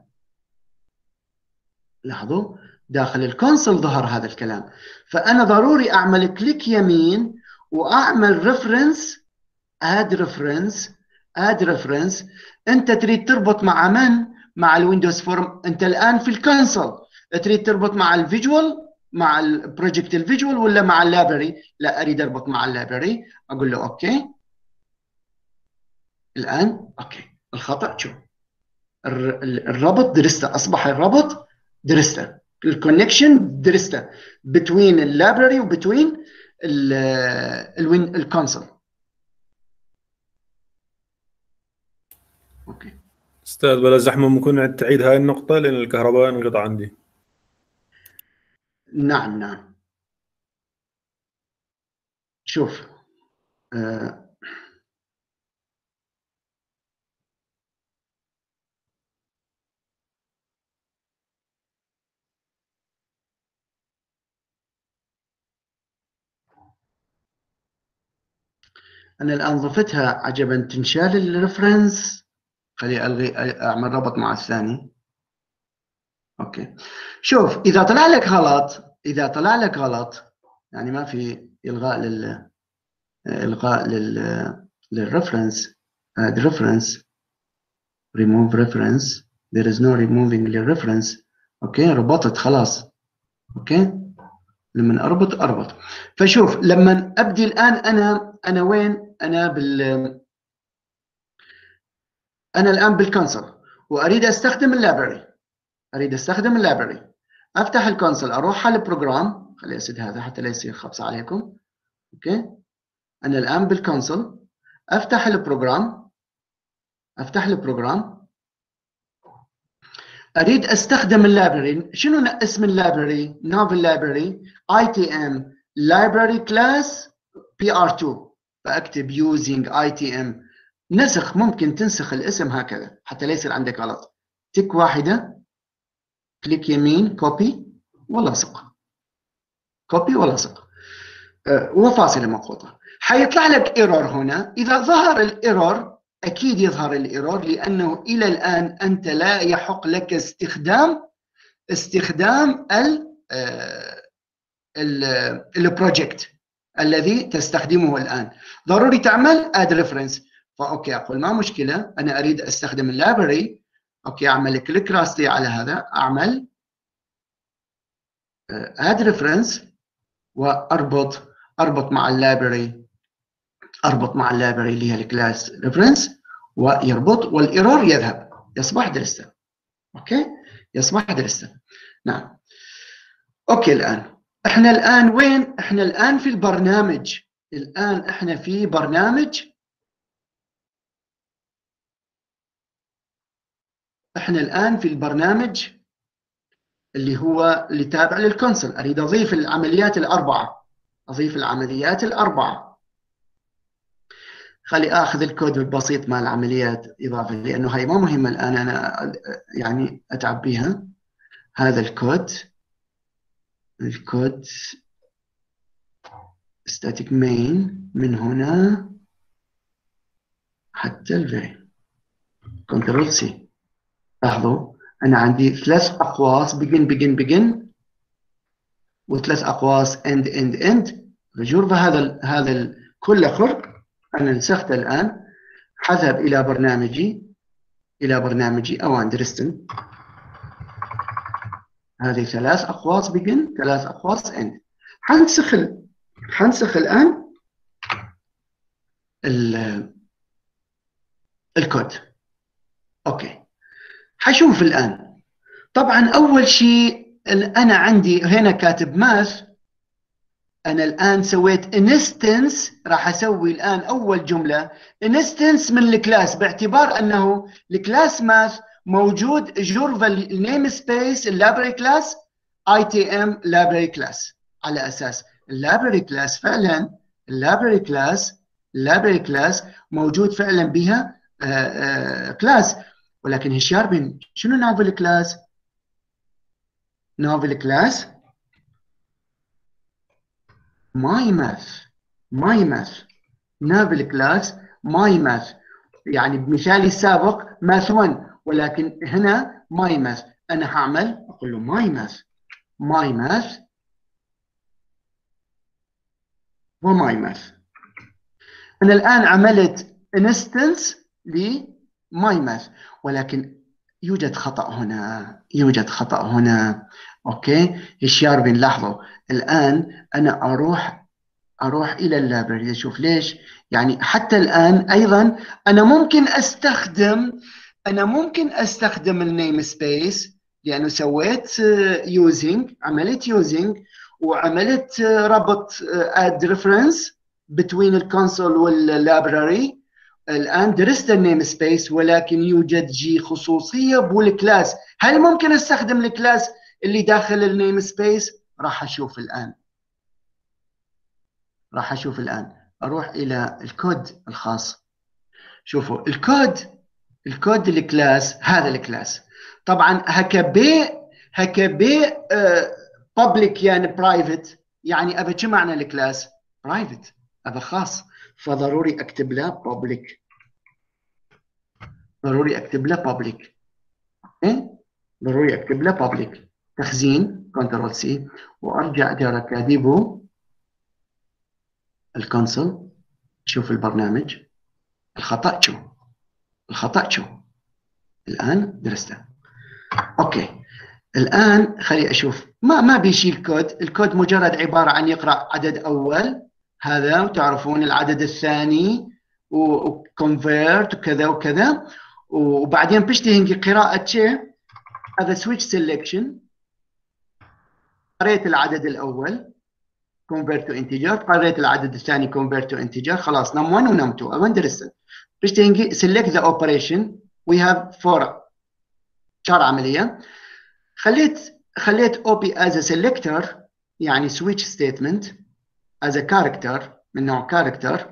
لاحظوا داخل الكونسول ظهر هذا الكلام، فانا ضروري اعمل كليك يمين واعمل ريفرنس، اد ريفرنس، اد ريفرنس. انت تريد تربط مع من؟ مع الويندوز فورم. انت الان في الكونسول، تريد تربط مع الفيجوال، مع البروجكت الفيجوال، ولا مع اللايبرري؟ لا، اريد اربط مع اللايبرري. اقول له اوكي. الان اوكي. الخطا شوف، الربط درسته، اصبح الربط درسته، الكونكشن درسته بتوين اللايبرري وبتوين الوين الكونسول. اوكي استاذ بلا زحمه، ممكن تعيد هاي النقطه لان الكهرباء انقطع عندي. نعم نعم. شوف آه أنا الآن ضفتها عجبا تنشال الريفرنس. خلي ألغي، أعمل ربط مع الثاني. أوكي شوف، إذا طلع لك غلط، إذا طلع لك غلط يعني ما في إلغاء لل إلغاء لل للريفرنس. add reference remove reference there is no removing للريفرنس. أوكي ربطت خلاص. أوكي لما أربط أربط. فشوف لما أبدي الآن أنا أنا وين؟ أنا بال أنا الآن بالكونسول وأريد أستخدم اللايبرري، أريد أستخدم اللايبرري. أفتح الكونسول، أروح على البروجرام. خلي أسد هذا حتى لا يصير خبص عليكم. أوكي أنا الآن بالكونسول، أفتح البروجرام، أفتح البروجرام. أريد أستخدم اللايبرري. شنو اسم اللايبرري؟ نوفل لايبرري اي تي ام library class بي ار تو. فأكتب using اي تي ام. نسخ، ممكن تنسخ الاسم هكذا حتى لا يصير عندك غلط. تك واحدة، كليك يمين، كوبي ولصق، كوبي ولصق أه وفاصلة مقطوعة. حيطلع لك ايرور هنا. إذا ظهر الايرور، أكيد يظهر الايرور لأنه إلى الآن أنت لا يحق لك استخدام استخدام ال البروجكت الذي تستخدمه الآن. ضروري تعمل اد ريفرنس. فأوكي أقول ما مشكلة، أنا أريد أستخدم اللايبرري. أوكي أعمل كليك راستي على هذا، أعمل اد ريفرنس وأربط أربط مع اللايبرري، أربط مع اللايبرري اللي هي الكلاس ريفرنس ويربط، والإيرور يذهب، يصبح درسته. أوكي يصبح درسته. نعم. أوكي الآن احنا الآن وين؟ احنا الآن في البرنامج. الآن احنا في برنامج، احنا الآن في البرنامج اللي هو اللي تابع للكونسول. أريد أضيف العمليات الأربعة، أضيف العمليات الأربعة. خلي آخذ الكود البسيط مع العمليات إضافة، لأنه هاي ما مهمة الآن أنا يعني أتعب بها. هذا الكود، الكود static main من هنا حتى الفي، كنترول سي. لاحظوا أنا عندي ثلاث أقواس، begin begin begin، وثلاث أقواس end end end رجور. فهذا هذا كل خرق أنا نسخته الآن، حذهب إلى برنامجي، إلى برنامجي أوان درستن. هذه ثلاث أقواس begin، ثلاث أقواس end. حنسخ حنسخ الآن الكود. أوكي حشوف الآن. طبعا أول شيء أنا عندي هنا كاتب ماث. أنا الآن سويت انستنس، راح أسوي الآن أول جملة انستنس من الكلاس، باعتبار أنه الكلاس ماث موجود جرفة النيم سبيس اللايبرري كلاس اي تي ام لايبرري كلاس، على أساس اللايبرري كلاس فعلا اللايبرري كلاس اللايبرري كلاس موجود فعلا بها كلاس. ولكن هشيار بن شنو نوفل كلاس؟ نوفل كلاس ماي ماث. ماي ماث. نابل كلاس ماي ماث، يعني بمثالي السابق ماث واحد، ولكن هنا ماي ماث. انا هعمل اقول له ماي ماث ماي ماث وماي ماث. انا الان عملت انستنس لماي ماث، ولكن يوجد خطأ هنا، يوجد خطأ هنا. اوكي الشاربين لاحظوا الان انا اروح اروح الى اللايبرري اشوف ليش. يعني حتى الان ايضا انا ممكن استخدم انا ممكن استخدم النيم سبيس، لانه سويت يوزنج عملت يوزنج وعملت ربط اد ريفرنس بين الكونسول واللايبرري. الان درست النيم سبيس، ولكن يوجد جي خصوصيه بالكلاس. هل ممكن استخدم الكلاس اللي داخل النيم سبيس؟ راح اشوف الان راح اشوف الان اروح الى الكود الخاص. شوفوا الكود الكود الكلاس، هذا الكلاس طبعا هكا بي هكا بي بابليك يعني برايفت. يعني ابى شو معنى الكلاس؟ برايفت، ابى خاص، فضروري اكتب له بابليك، ضروري اكتب له بابليك. ايه ضروري اكتب له بابليك. تخزين كنترول سي وارجع دير كاتبه الكونسول. شوف البرنامج الخطأ شو الخطأ شو الآن درسته. أوكي الآن خلي أشوف ما ما بيشيل كود. الكود مجرد عبارة عن يقرأ عدد أول هذا، وتعرفون العدد الثاني وكونفيرت وكذا وكذا، وبعدين بيشتهي قراءة شيء هذا سويتش سيلكشن. قريت العدد الأول convert to integer، قريت العدد الثاني convert to integer، خلاص نم واحد ونم اثنين أوان درست. بيشتهي select the operation we have for شار عملية. خليت خليت O P as a selector، يعني switch statement as a character من نوع character.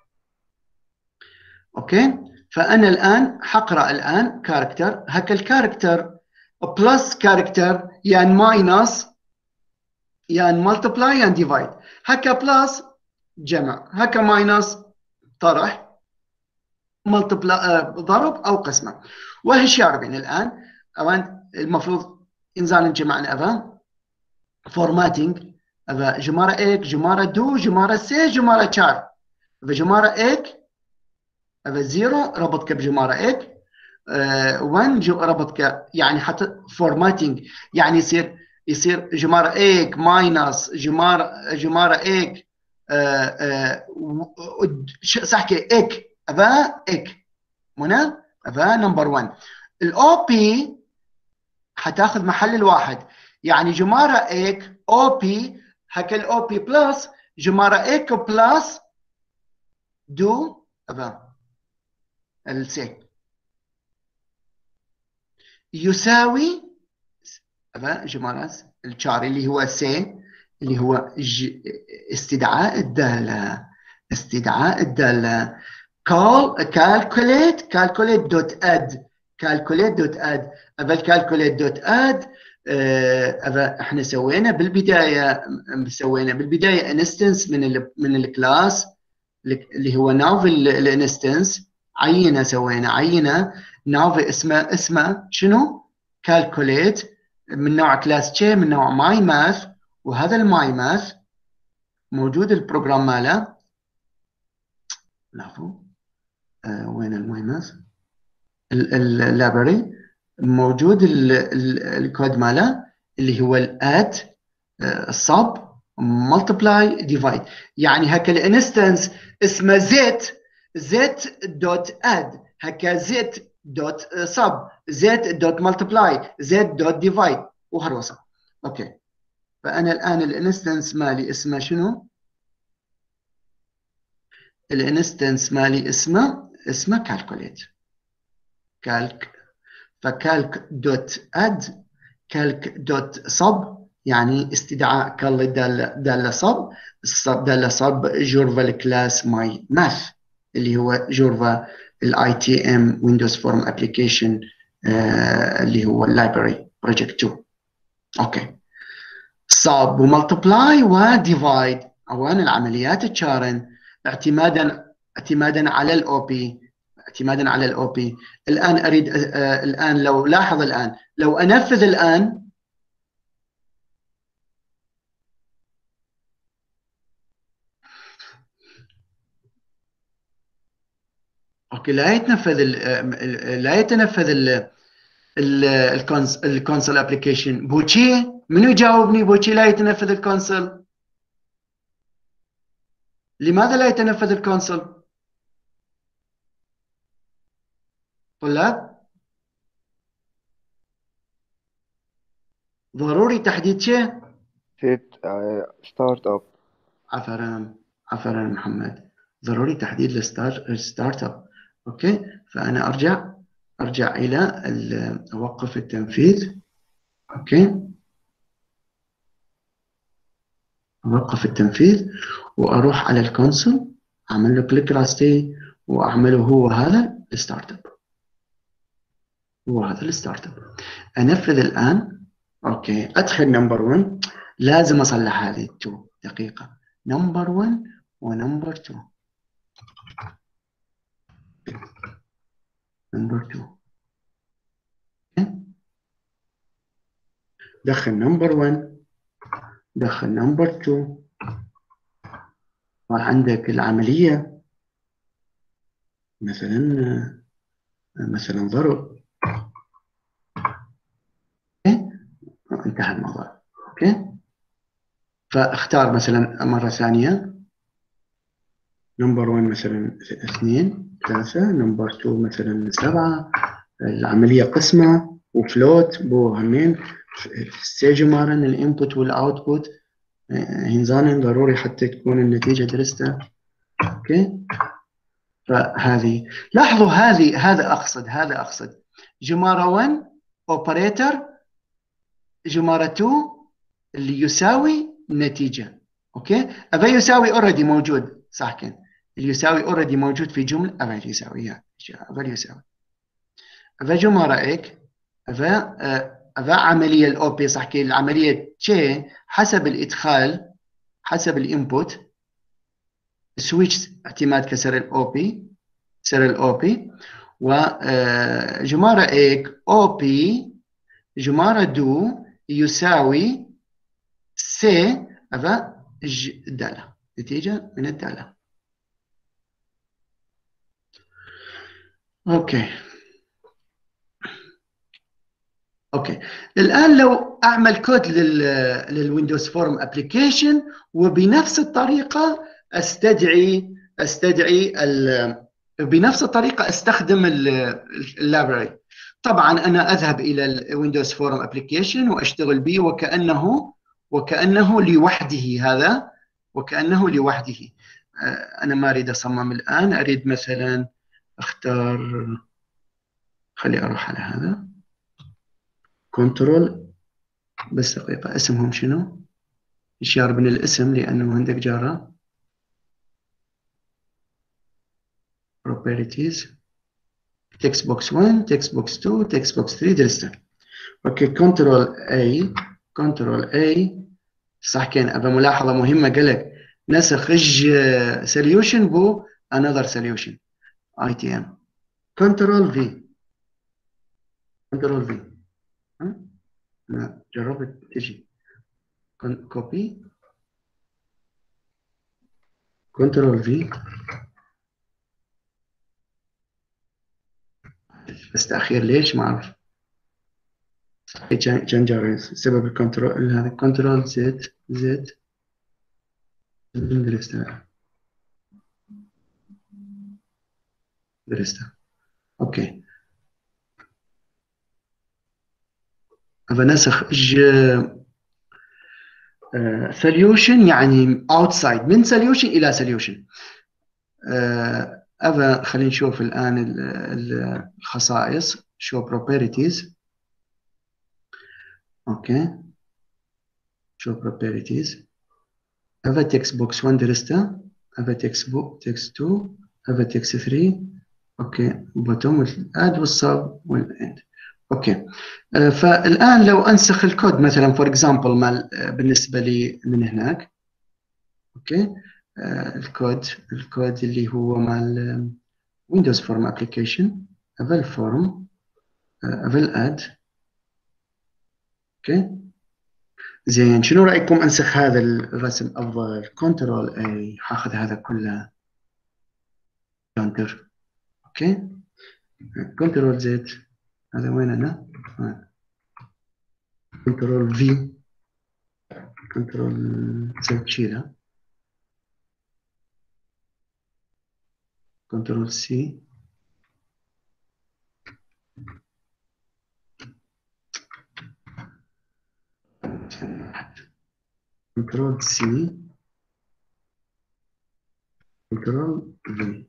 اوكي فأنا الآن حقرأ الآن character. هكا الكاركتر plus character يعني minus يعني multiply يعني divide. هكا plus جمع، هكا minus طرح، multiply ضرب أو قسمة. وهي شاربين الآن أوان المفروض إنزال جمعنا أبا فورماتينج أبا جمارة إيك جمارة دو جمارة سي جمارة شار. أبا جمارة إيك أبا زيرو ربطك بجمارة إيك واحد ربطك، يعني حتى فورماتينج يعني يصير يصير جمارة إيك ماينس جمارة جمارة إيك صح كي إيك أبا إيك منا أبا نمبر واحد. الأو بي حتاخذ محل الواحد، يعني جمارة إيك أو بي هكا الأو بي بلس جمارة إيك بلس دو أبا السي يساوي أبا جمارة الشاري اللي هو سي اللي هو استدعاء الدالة استدعاء الدالة. call calculate calculate dot add calculate dot add. أبا calculate dot add أبا احنا سوينا بالبداية سوينا بالبداية انستنس من ال من الكلاس اللي هو ناف الانستنس. عينة سوينا عينة ناف اسمه اسمه شنو؟ calculate من نوع كلاس تشي من نوع ماي ماث. وهذا الماي ماث موجود البروجرام ماله. لافو آه وين الماي ماث؟ اللايبرري موجود الكود ماله اللي هو الاد الصب ملتبلاي ديفايد. يعني هكا الانستنس اسمه زيت زيت دوت اد هكا زيت دوت صب زيت دوت ملتبلاي زيت دوت ديفايد وهروسه. اوكي فانا الان الانستنس مالي اسمه شنو؟ الانستنس مالي اسمه اسمه كالكوليت كالك. فكالك دوت اد كالك دوت صب يعني استدعاء كل دالة دالة صب الصب دالة صب جورفا الكلاس ماي ماث اللي هو جورفا الاي تي ام ويندوز فورم ابلكيشن اللي هو اللايبرري بروجكت اثنين. اوكي صب وملتبلاي وديفايد اوان العمليات تشارن اعتمادا اعتمادا على الاو بي اعتمادا على الاو بي. الان اريد آه الان لو لاحظ الان لو انفذ الان اوكي لا يتنفذ ال لا يتنفذ الكونسول ابلكيشن. بوتشي منو يجاوبني؟ بوتشي لا يتنفذ الكونسول. لماذا لا يتنفذ الكونسول؟ طلاب ضروري تحديد شيء set ستارت اب. عفوا عفوا محمد، ضروري تحديد الستارت اب. اوكي، فانا ارجع ارجع الى اوقف التنفيذ. اوكي، اوقف التنفيذ واروح على الكونسول، اعمل له كليك راستي واعمله هو هذا الستارت اب، هو هذا الستارت اب. انفذ الان. اوكي، ادخل نمبر واحد، لازم اصلح هذه تو دقيقه، نمبر واحد ونمبر اثنين. نمبر اثنين، دخل نمبر واحد، دخل نمبر اثنين، وعندك العمليه مثلا مثلا ضرب. انتهى الموضوع. اوكي، فاختار مثلا مره ثانيه نمبر واحد مثلا اثنين ثلاثة، نمبر اثنين مثلا سبعة. العملية قسمة وفلوت بو همين ستيج مارن الانبوت والاوتبوت هنزانن ضروري حتى تكون النتيجة درستها. اوكي، فهذه لاحظوا هذه هذا اقصد هذا اقصد جمارة واحد اوبريتور، جمارة اثنين اللي يساوي نتيجة. اوكي، ابي يساوي اوريدي موجود صح كان اللي يساوي اوريدي موجود في جمله ابي يساوي ابي يساوي ابي جمله رايك ابي ابي عمليه الاو بي صح كي العمليه تشي حسب الادخال حسب الانبوت سويتش اعتماد كسر الاو بي كسر الاو بي وجماره اك او بي جماره دو يساوي سي ابي الداله نتيجه من الداله. اوكي اوكي الان لو اعمل كود لل للويندوز فورم ابلكيشن وبنفس الطريقه استدعي استدعي بنفس الطريقه استخدم اللايبراري. طبعا انا اذهب الى الويندوز فورم ابلكيشن واشتغل به وكانه وكانه لوحده هذا وكانه لوحده. انا ما اريد اصمم الان، اريد مثلا اختار، خلي اروح على هذا كنترول بس دقيقة، اسمهم شنو؟ يشار بين الاسم لانه عندك جارة properties text box واحد text box اثنين text box ثلاثة درسته. اوكي كنترول اي كنترول اي صح كان ابى ملاحظة مهمة قالك نسخ اج سوليوشن بو another solution اي تي ام كنترول في كنترول في لا جربت تجي كوبي كنترول في بس تأخير ليش ما أعرف. كان جاري سبب الكنترول هذا كنترول زد زد درسته درسته. أوكي أبى نسخ ج سوليوشن يعني outside من سوليوشن إلى سوليوشن. أبى خلينا نشوف الآن الخصائص show properties. اوكي show properties أبى text box واحد درسته، أبى text box text اثنين، أبى text ثلاثة. اوكي bottom والاد والsub والend. اوكي آه فالآن لو أنسخ الكود مثلا for example مال بالنسبة لي من هناك. اوكي آه الكود الكود اللي هو مال ويندوز فورم ابلكيشن افل فورم افل اد. اوكي زين، شنو رايكم انسخ هذا الرسم افضل؟ كنترول اي، هاخذ هذا كله كونتر. اوكي كنترول زد، هذا وين انا؟ كنترول في، كنترول زد شيلها، كنترول سي، كنترول سي، كنترول في،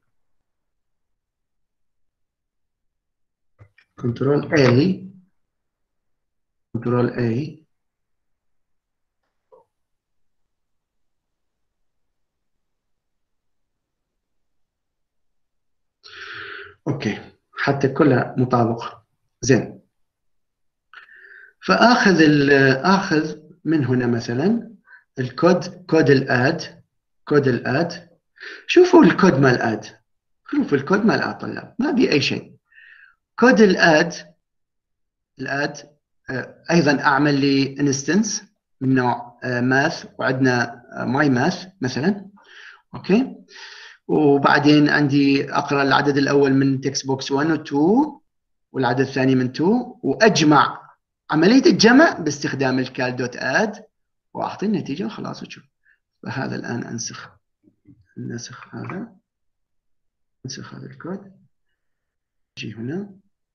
كنترول اي، كنترول اي، اوكي حتى كلها مطابقة. زين، فاخذ اخذ من هنا مثلا الكود، كود الاد، كود الاد. شوفوا الكود مال اد، شوفوا الكود مال اد طلاب، ما بي اي شيء. كود الاد، الاد ايضا اعمل لي انستنس من نوع ماث، وعندنا ماي ماث مثلا. اوكي، وبعدين عندي اقرا العدد الاول من تكست بوكس واحد و اثنين، والعدد الثاني من اثنين، واجمع عمليه الجمع باستخدام الكال دوت اد، واعطي النتيجه وخلاص وشوف. فهذا الان انسخ، نسخ هذا، انسخ هذا الكود، اجي هنا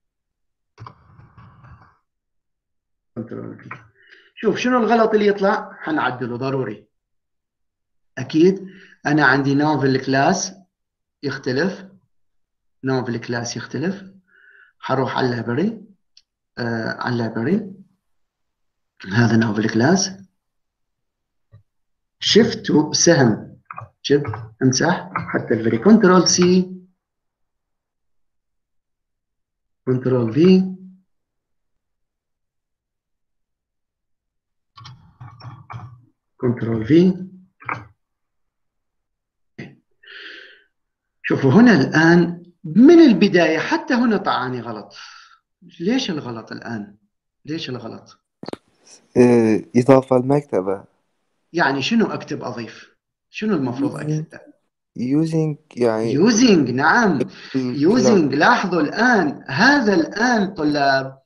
كنترول في. شوف شنو الغلط اللي يطلع، حنعدله ضروري. اكيد انا عندي نوفل كلاس يختلف، نوفل كلاس يختلف. حروح على اللايبرري، آه على اللايبرري، هذا نوفل كلاس، شيفت وسهم، شيفت امسح حتى الفري، كنترول سي، كنترول في، كنترول في. شوفوا هنا الآن من البداية حتى هنا طعاني غلط. ليش الغلط الآن؟ ليش الغلط؟ آه، إضافة المكتبة. يعني شنو أكتب أضيف؟ شنو المفروض using أكتب؟ using يعني using، نعم الكلاس. using. لاحظوا الآن، هذا الآن طلاب،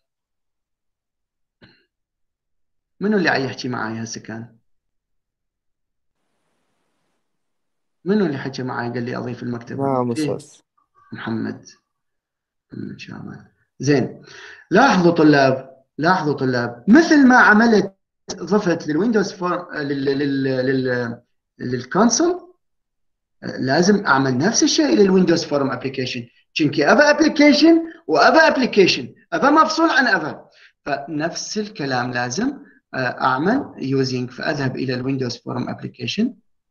منو اللي يحكي معي هسه كان؟ منو اللي حكى معي قال لي أضيف المكتبة؟ نعم إيه؟ أستاذ. محمد إن شاء الله. زين، لاحظوا طلاب، لاحظوا طلاب، مثل ما عملت ضفت للويندوز فور لل لل لل للكونسول، لازم اعمل نفس الشيء للويندوز فورم ابلكيشن. چونكي ابا ابلكيشن وابا ابلكيشن، ابا مفصول عن ابا، فنفس الكلام لازم اعمل يوزنج. فاذهب الى الويندوز فورم ابلكيشن،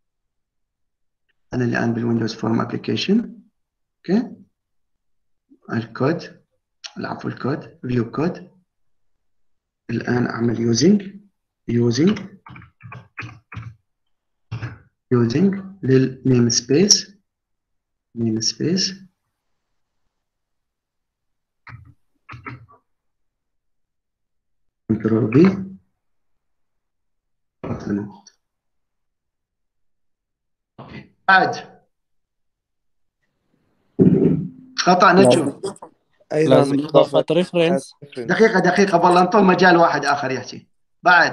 انا الان بالويندوز فورم ابلكيشن. اوكي، الكود، العفو الكود، فيو كود. الان اعمل يوزنج، يوزنج يوزنج للنيم سبيس، نيم سبيس، كنترول في، بعد خطأ نجوم. أيضا لازم إضافة ريفرنس. دقيقة دقيقة والله، انطوا مجال واحد آخر يحكي بعد.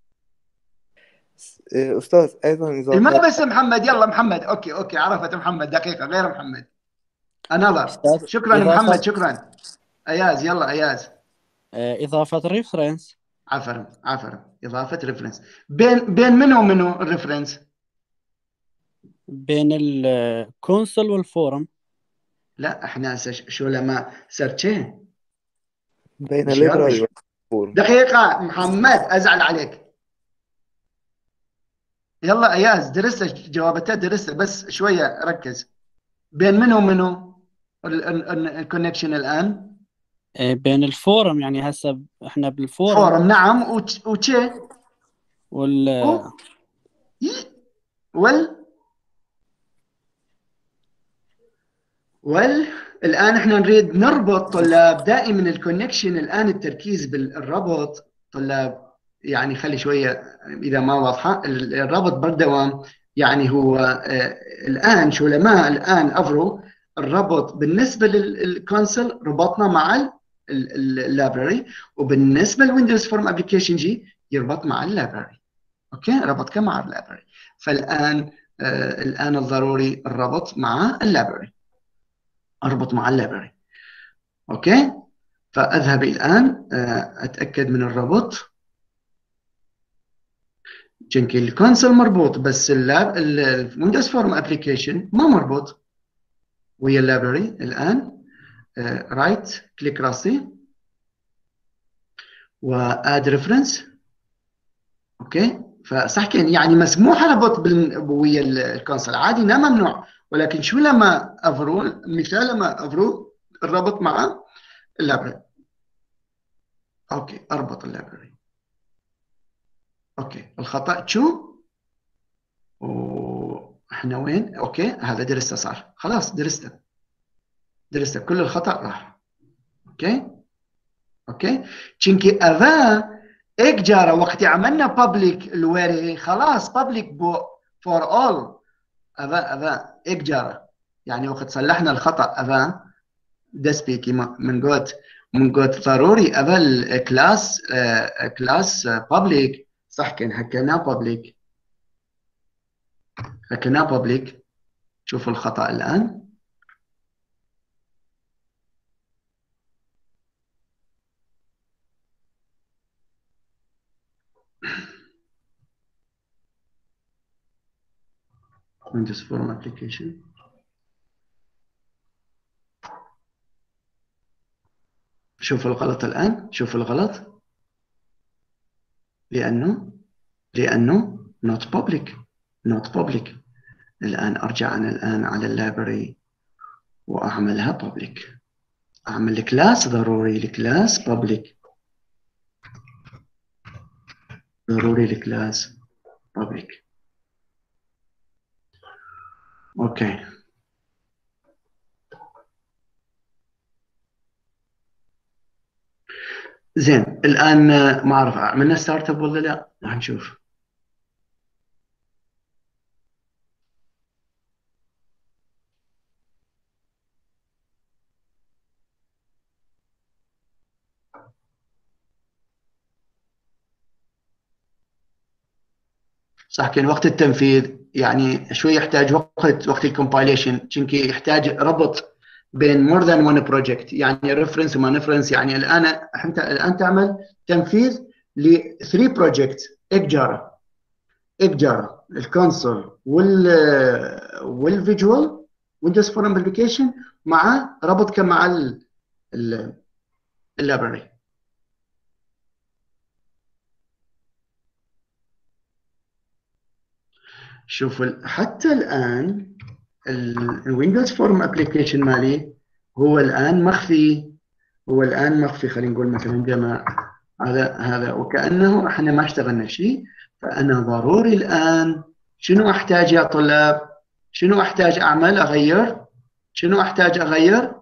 آه، أستاذ أيضا إضافة. ما بس محمد، يلا محمد. أوكي أوكي عرفت محمد، دقيقة غير محمد. أنظر، أستاذ، شكرا إضافة- محمد، شكرا. أياز، يلا أياز. آه، إضافة ريفرنس عفرا عفرا، إضافة ريفرنس. بين بين منو ومنو الريفرنس؟ بين الكونسول والفورم. لا احنا س- شو لما سيرتشين بين مش يلا. الليبراري والفورم. دقيقة محمد، أزعل عليك. يلا اياز، درست جوابته، درست، بس شويه ركز. بين منو ومنو الكونكشن الان؟ آه، بين الفورم، يعني هسه احنا بالفورم فورم، نعم، وتش- وتشي وال و- ي- وال والآن احنا نريد نربط طلاب دائما الكونكشن. الآن التركيز بالربط طلاب، يعني خلي شوية إذا ما واضحة الربط بالدوام. يعني هو آه الآن شو لما الآن أفرو الربط بالنسبة للكونسل ربطنا مع اللايبراري، وبالنسبة للويندوز فورم ابلكيشن جي يربط مع اللايبراري. اوكي ربط كم مع اللايبراري. فالآن آه الآن الضروري الربط مع اللايبراري، اربط مع اللايبراري. اوكي فاذهب الآن آه اتأكد من الربط. جنكي الكونسول مربوط بس اللاب الويندوز فورم ابلكيشن ما مربوط ويا اللايبراري. الآن رايت كليك راسي واد ريفرنس. اوكي فصح كان يعني مسموح اربط ويا الكونسول عادي، لا ممنوع. ولكن شو لما افرو مثال لما افرو الربط مع اللايبراري. اوكي اربط اللايبراري. اوكي الخطأ شو؟ واحنا وين؟ اوكي هذا درسته صار خلاص، درسته درسته كل الخطأ راح. اوكي اوكي تشنكي اذا ايك جارة وقت عملنا بابليك الوري خلاص بابليك فور اول. اذا اذا ايك جارة يعني وقت صلحنا الخطأ اذا دسبيكي من قوت من قوت ضروري اذا الكلاس آه كلاس بابليك صح. كان حكينا بابليك حكينا بابليك. شوفوا الخطأ الآن. Windows Form Application. شوفوا الغلط الآن. شوفوا الغلط لأنه لأنه not public not public. الآن أرجع أنا الآن على اللايبراري وأعملها public. أعمل الكلاس ضروري الكلاس public. ضروري الكلاس public. أوكي زين. الآن ما أعرف عملنا ستارت اب ولا لا، راح نشوف. صح كان وقت التنفيذ يعني شوي يحتاج وقت. وقت الكومبايليشن تشنكي يحتاج ربط بين more than one project، يعني ريفرنس وما ريفرنس. يعني الآن انت الآن تعمل تنفيذ ل three projects إجارة إجارة الكونسول وال والفيجوال ويندوز فورم ابلكيشن مع ربط كم مع اللايبراري. شوف حتى الآن الويندوز فورم ابلكيشن مالي هو الآن مخفي. هو الآن مخفي. خلينا نقول مثلا جمع هذا هذا وكأنه احنا ما اشتغلنا شيء. فأنا ضروري الآن شنو أحتاج يا طلاب؟ شنو أحتاج أعمل؟ أغير. شنو أحتاج أغير؟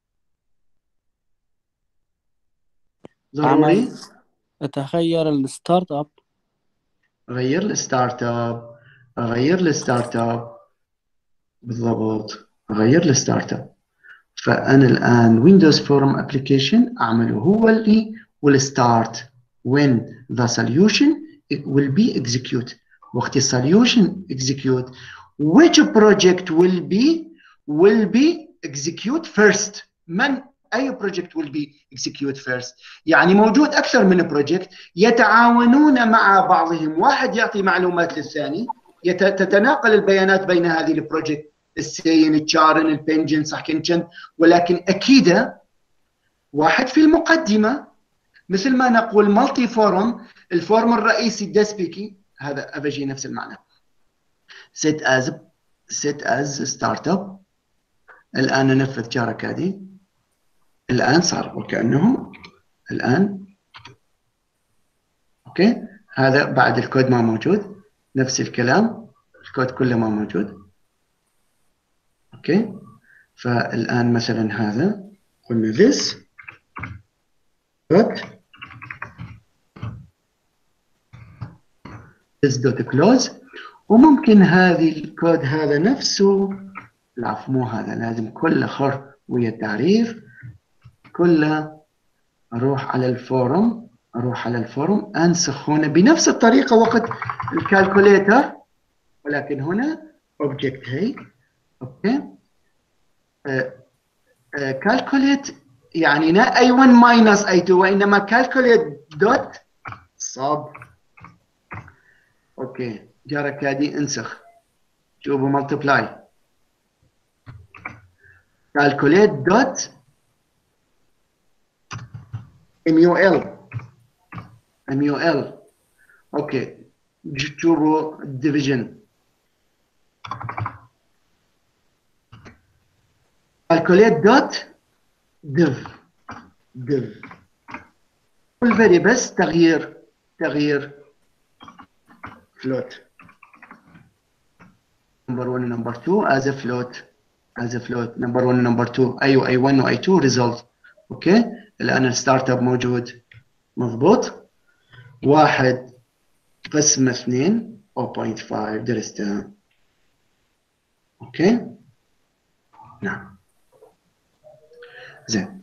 ضروري أتغير الستارت اب. أغير الستارت اب. أغير الستارت اب بالضبط. أغير الستارت اب. فأنا الآن Windows Form Application أعمله هو اللي will start when the solution will be execute. وقت ال solution execute which project will be will be execute first. من أي project will be execute first؟ يعني موجود أكثر من project يتعاونون مع بعضهم، واحد يعطي معلومات للثاني، تتناقل البيانات بين هذه البروجكت السين التشارن البنجن صح كنشن. ولكن أكيد واحد في المقدمة مثل ما نقول مالتي فورم. الفورم الرئيسي الدسبيكي هذا أبجي نفس المعنى. set as set as startup. الآن ننفذ جارك هذه. الآن صار وكأنه الآن أوكي. هذا بعد الكود ما موجود. نفس الكلام الكود كله ما موجود. اوكي فالآن مثلا هذا قلنا this dot this dot close، وممكن هذه الكود هذا نفسه، العفو مو هذا، لازم كله خر ويا التعريف، كله اروح على الفورم، اروح على الفورم انسخ هنا بنفس الطريقه وقت الكالكوليتر، ولكن هنا اوبجكت هي اوكي كالكوليت يعني لا اي واحد ماينس اي اثنين، وانما كالكوليت دوت صب. اوكي جارة كادي انسخ، شوفوا ملتبلاي كالكوليت دوت ميول ميول. اوكي شوفوا الديفيجن calculate dot div div كل فاري بس تغيير تغيير float number one and number two as a float as a float number one and number two اي اي واحد واي اثنين result. اوكي الان الستارت اب موجود مضبوط، واحد قسمة اثنين صفر فاصلة خمسة درستها. اوكي نعم زين.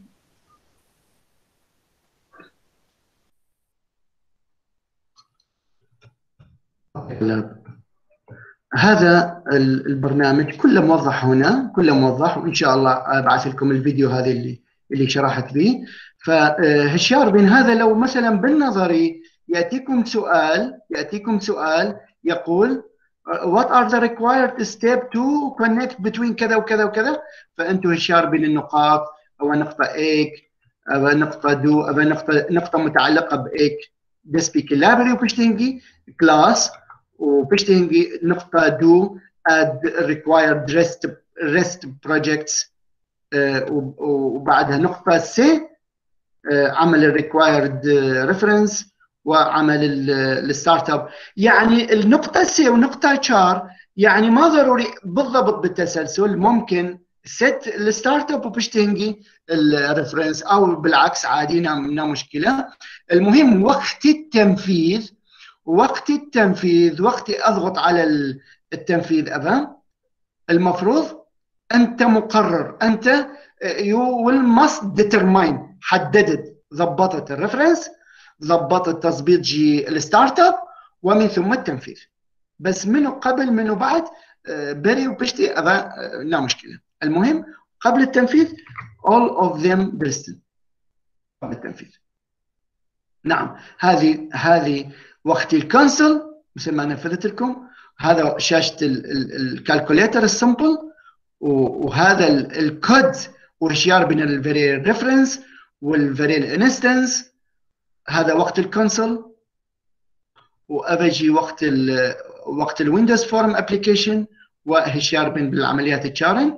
هذا البرنامج كله موضح هنا، كله موضح، وان شاء الله ابعث لكم الفيديو هذا اللي اللي شرحت به. فهشيار بين هذا لو مثلا بالنظري ياتيكم سؤال ياتيكم سؤال يقول what are the required step to connect between كذا وكذا وكذا، فانتم هشيار بين النقاط او نقطه ايك او نقطه دو او نقطه نقطه متعلقه بايك دسبيك لابري وبشتنجي كلاس، وبشتنجي نقطه دو add required rest rest projects، وبعدها نقطه سي عمل الريكوايرد ريفرنس وعمل الستارت اب. يعني النقطه سي ونقطه شار يعني ما ضروري بالضبط بالتسلسل، ممكن ست الستارت اب وبشتنجي الريفرنس او بالعكس عادي، ما مشكله. المهم وقت التنفيذ وقت التنفيذ وقت اضغط على التنفيذ ابا المفروض انت مقرر، انت you will must determine حددت ضبطت الريفرنس، ضبطت تظبيط جي الستارت اب، ومن ثم التنفيذ. بس منه قبل منه بعد بري وبشتي لا مشكله. المهم قبل التنفيذ all of them درستن قبل التنفيذ. نعم هذه هذه وقت الكونسل مثل ما نفذت لكم، هذا شاشه الكالكوليتر السمبل، وهذا الكود وهشيار بين الفاري ريفرنس والفاري انستنس. هذا وقت الكونسل، وابجي وقت ال وقت الويندوز فورم ابلكيشن وهشيار بين بالعمليات التشارن.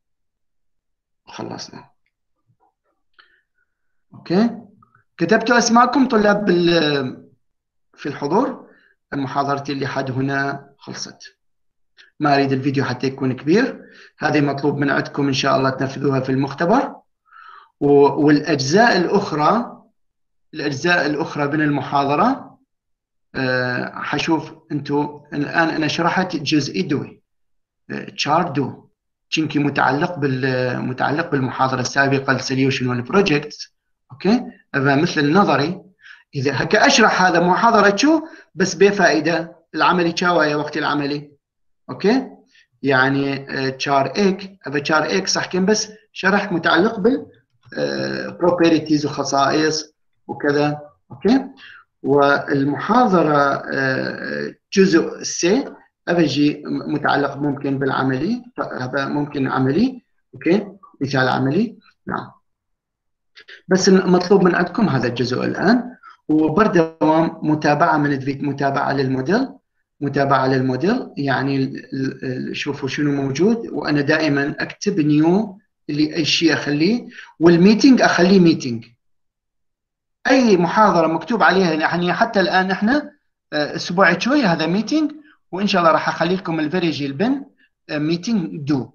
خلصنا. اوكي كتبتوا اسماءكم طلاب في الحضور؟ محاضرتي اللي حد هنا خلصت، ما اريد الفيديو حتى يكون كبير. هذه مطلوب من عندكم ان شاء الله تنفذوها في المختبر، والاجزاء الاخرى الاجزاء الاخرى من المحاضره أه حشوف انتم. الان انا شرحت جزء دوي تشار دو تشينكي متعلق بال متعلق بالمحاضره السابقه السوليوشن والبروجكت. اوكي هذا مثل النظري، اذا هكا اشرح هذا محاضره شو بس بفائده العملي شاوية وقت العملي. اوكي يعني تشار ايك هذا تشار ايك صح كان بس شرح متعلق بال بروبرتيز وخصائص وكذا. اوكي والمحاضره جزء سي ابجي متعلق ممكن بالعملي، هذا ممكن عملي. اوكي مثال عملي. نعم بس المطلوب من عندكم هذا الجزء الان، وبرضه متابعه من الفيت متابعه للموديل متابعه للموديل يعني شوفوا شنو موجود، وانا دائما اكتب نيو اللي اي شيء اخليه، والميتنج اخليه ميتنج. اي محاضره مكتوب عليها يعني حتى الان احنا اسبوع شوي هذا ميتنج، وان شاء الله راح اخلي لكم الفيريجي البن ميتنج دو.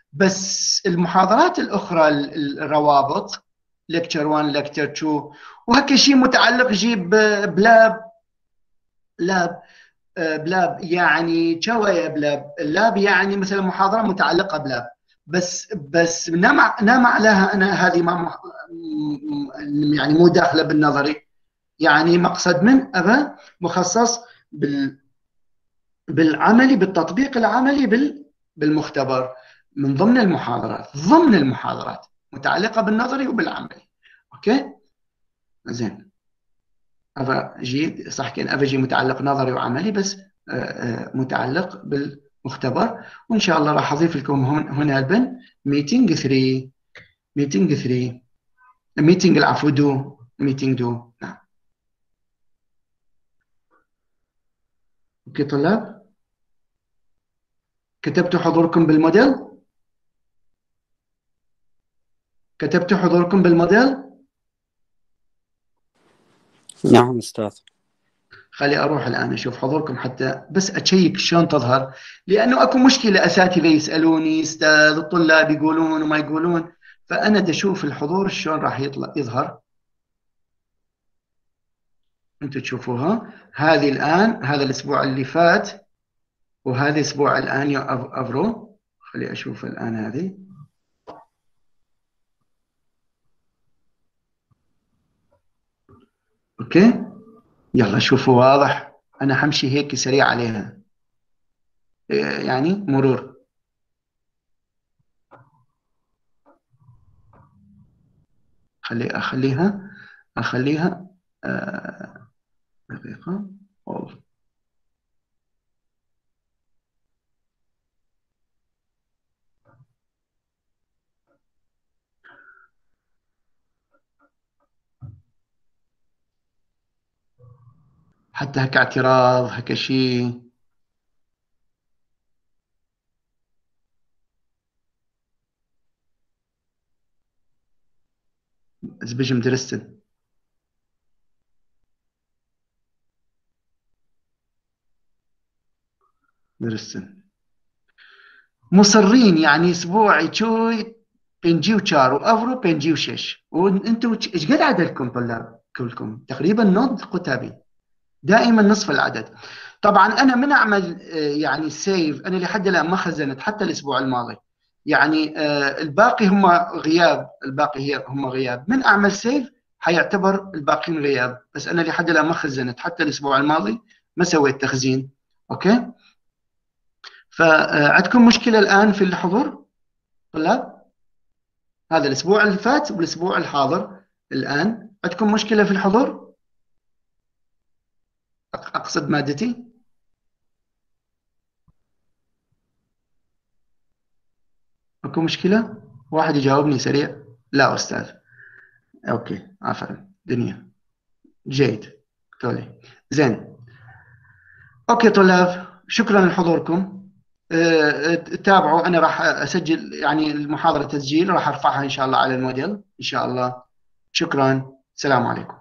بس المحاضرات الأخرى الروابط لكتشر واحد لكتشر اثنين وهكا شيء متعلق جيب بلاب لاب بلاب يعني تشوى بلاب اللاب يعني مثلا محاضرة متعلقة بلاب بس بس نما نما عليها أنا هذه ما يعني مو داخلة بالنظري يعني مقصد من أبا مخصص بال بالعملي بالتطبيق العملي بال بالمختبر من ضمن المحاضرات ضمن المحاضرات متعلقة بالنظري وبالعملي. أوكي زين أبا جي صح كان أبا جي متعلق نظري وعملي بس متعلق بالمختبر وإن شاء الله راح أضيف لكم هنا البن ميتينج ثلاثة ميتينج ثلاثة ميتينج العفو دو ميتينج دو. نعم أوكي طلاب كتبتوا حضوركم بالموديل كتبتوا حضوركم بالموديل نعم أستاذ. خلي أروح الآن أشوف حضوركم حتى بس أتشيك شلون تظهر لأنه أكو مشكلة أساتذة يسألوني أستاذ الطلاب يقولون وما يقولون فأنا دا أشوف الحضور شلون راح يطلع يظهر. أنتوا تشوفوها هذه الآن هذا الأسبوع اللي فات وهذا الأسبوع الآن يا أفرو خلي أشوف الآن هذه أوكي يلا شوفوا واضح أنا حمشي هيك سريع عليها يعني مرور خلي أخليها أخليها آه دقيقة والله حتى هكا اعتراض هكا شيء زبجم درستن درستن مصرين يعني اسبوع تشوي بنجي وشار وافرو بنجي وشش وانتم ايش قد عددكم طلاب كلكم تقريبا نض قتابي دائما نصف العدد. طبعا انا من اعمل يعني سيف انا لحد الان ما خزنت حتى الاسبوع الماضي يعني الباقي هم غياب الباقي هي هم غياب من اعمل سيف حيعتبر الباقيين غياب بس انا لحد الان ما خزنت حتى الاسبوع الماضي ما سويت تخزين. اوكي فعندكم مشكلة الآن في الحضور طلاب هذا الأسبوع اللي فات والأسبوع الحاضر الآن عندكم مشكلة في الحضور أقصد مادتي أكو مشكلة واحد يجاوبني سريع لا أستاذ أوكي عفوا دنيا جيد تولي زين. أوكي طلاب شكرا لحضوركم أه تابعوا أنا راح أسجل يعني المحاضرة تسجيل راح أرفعها إن شاء الله على الموديل إن شاء الله. شكرا السلام عليكم.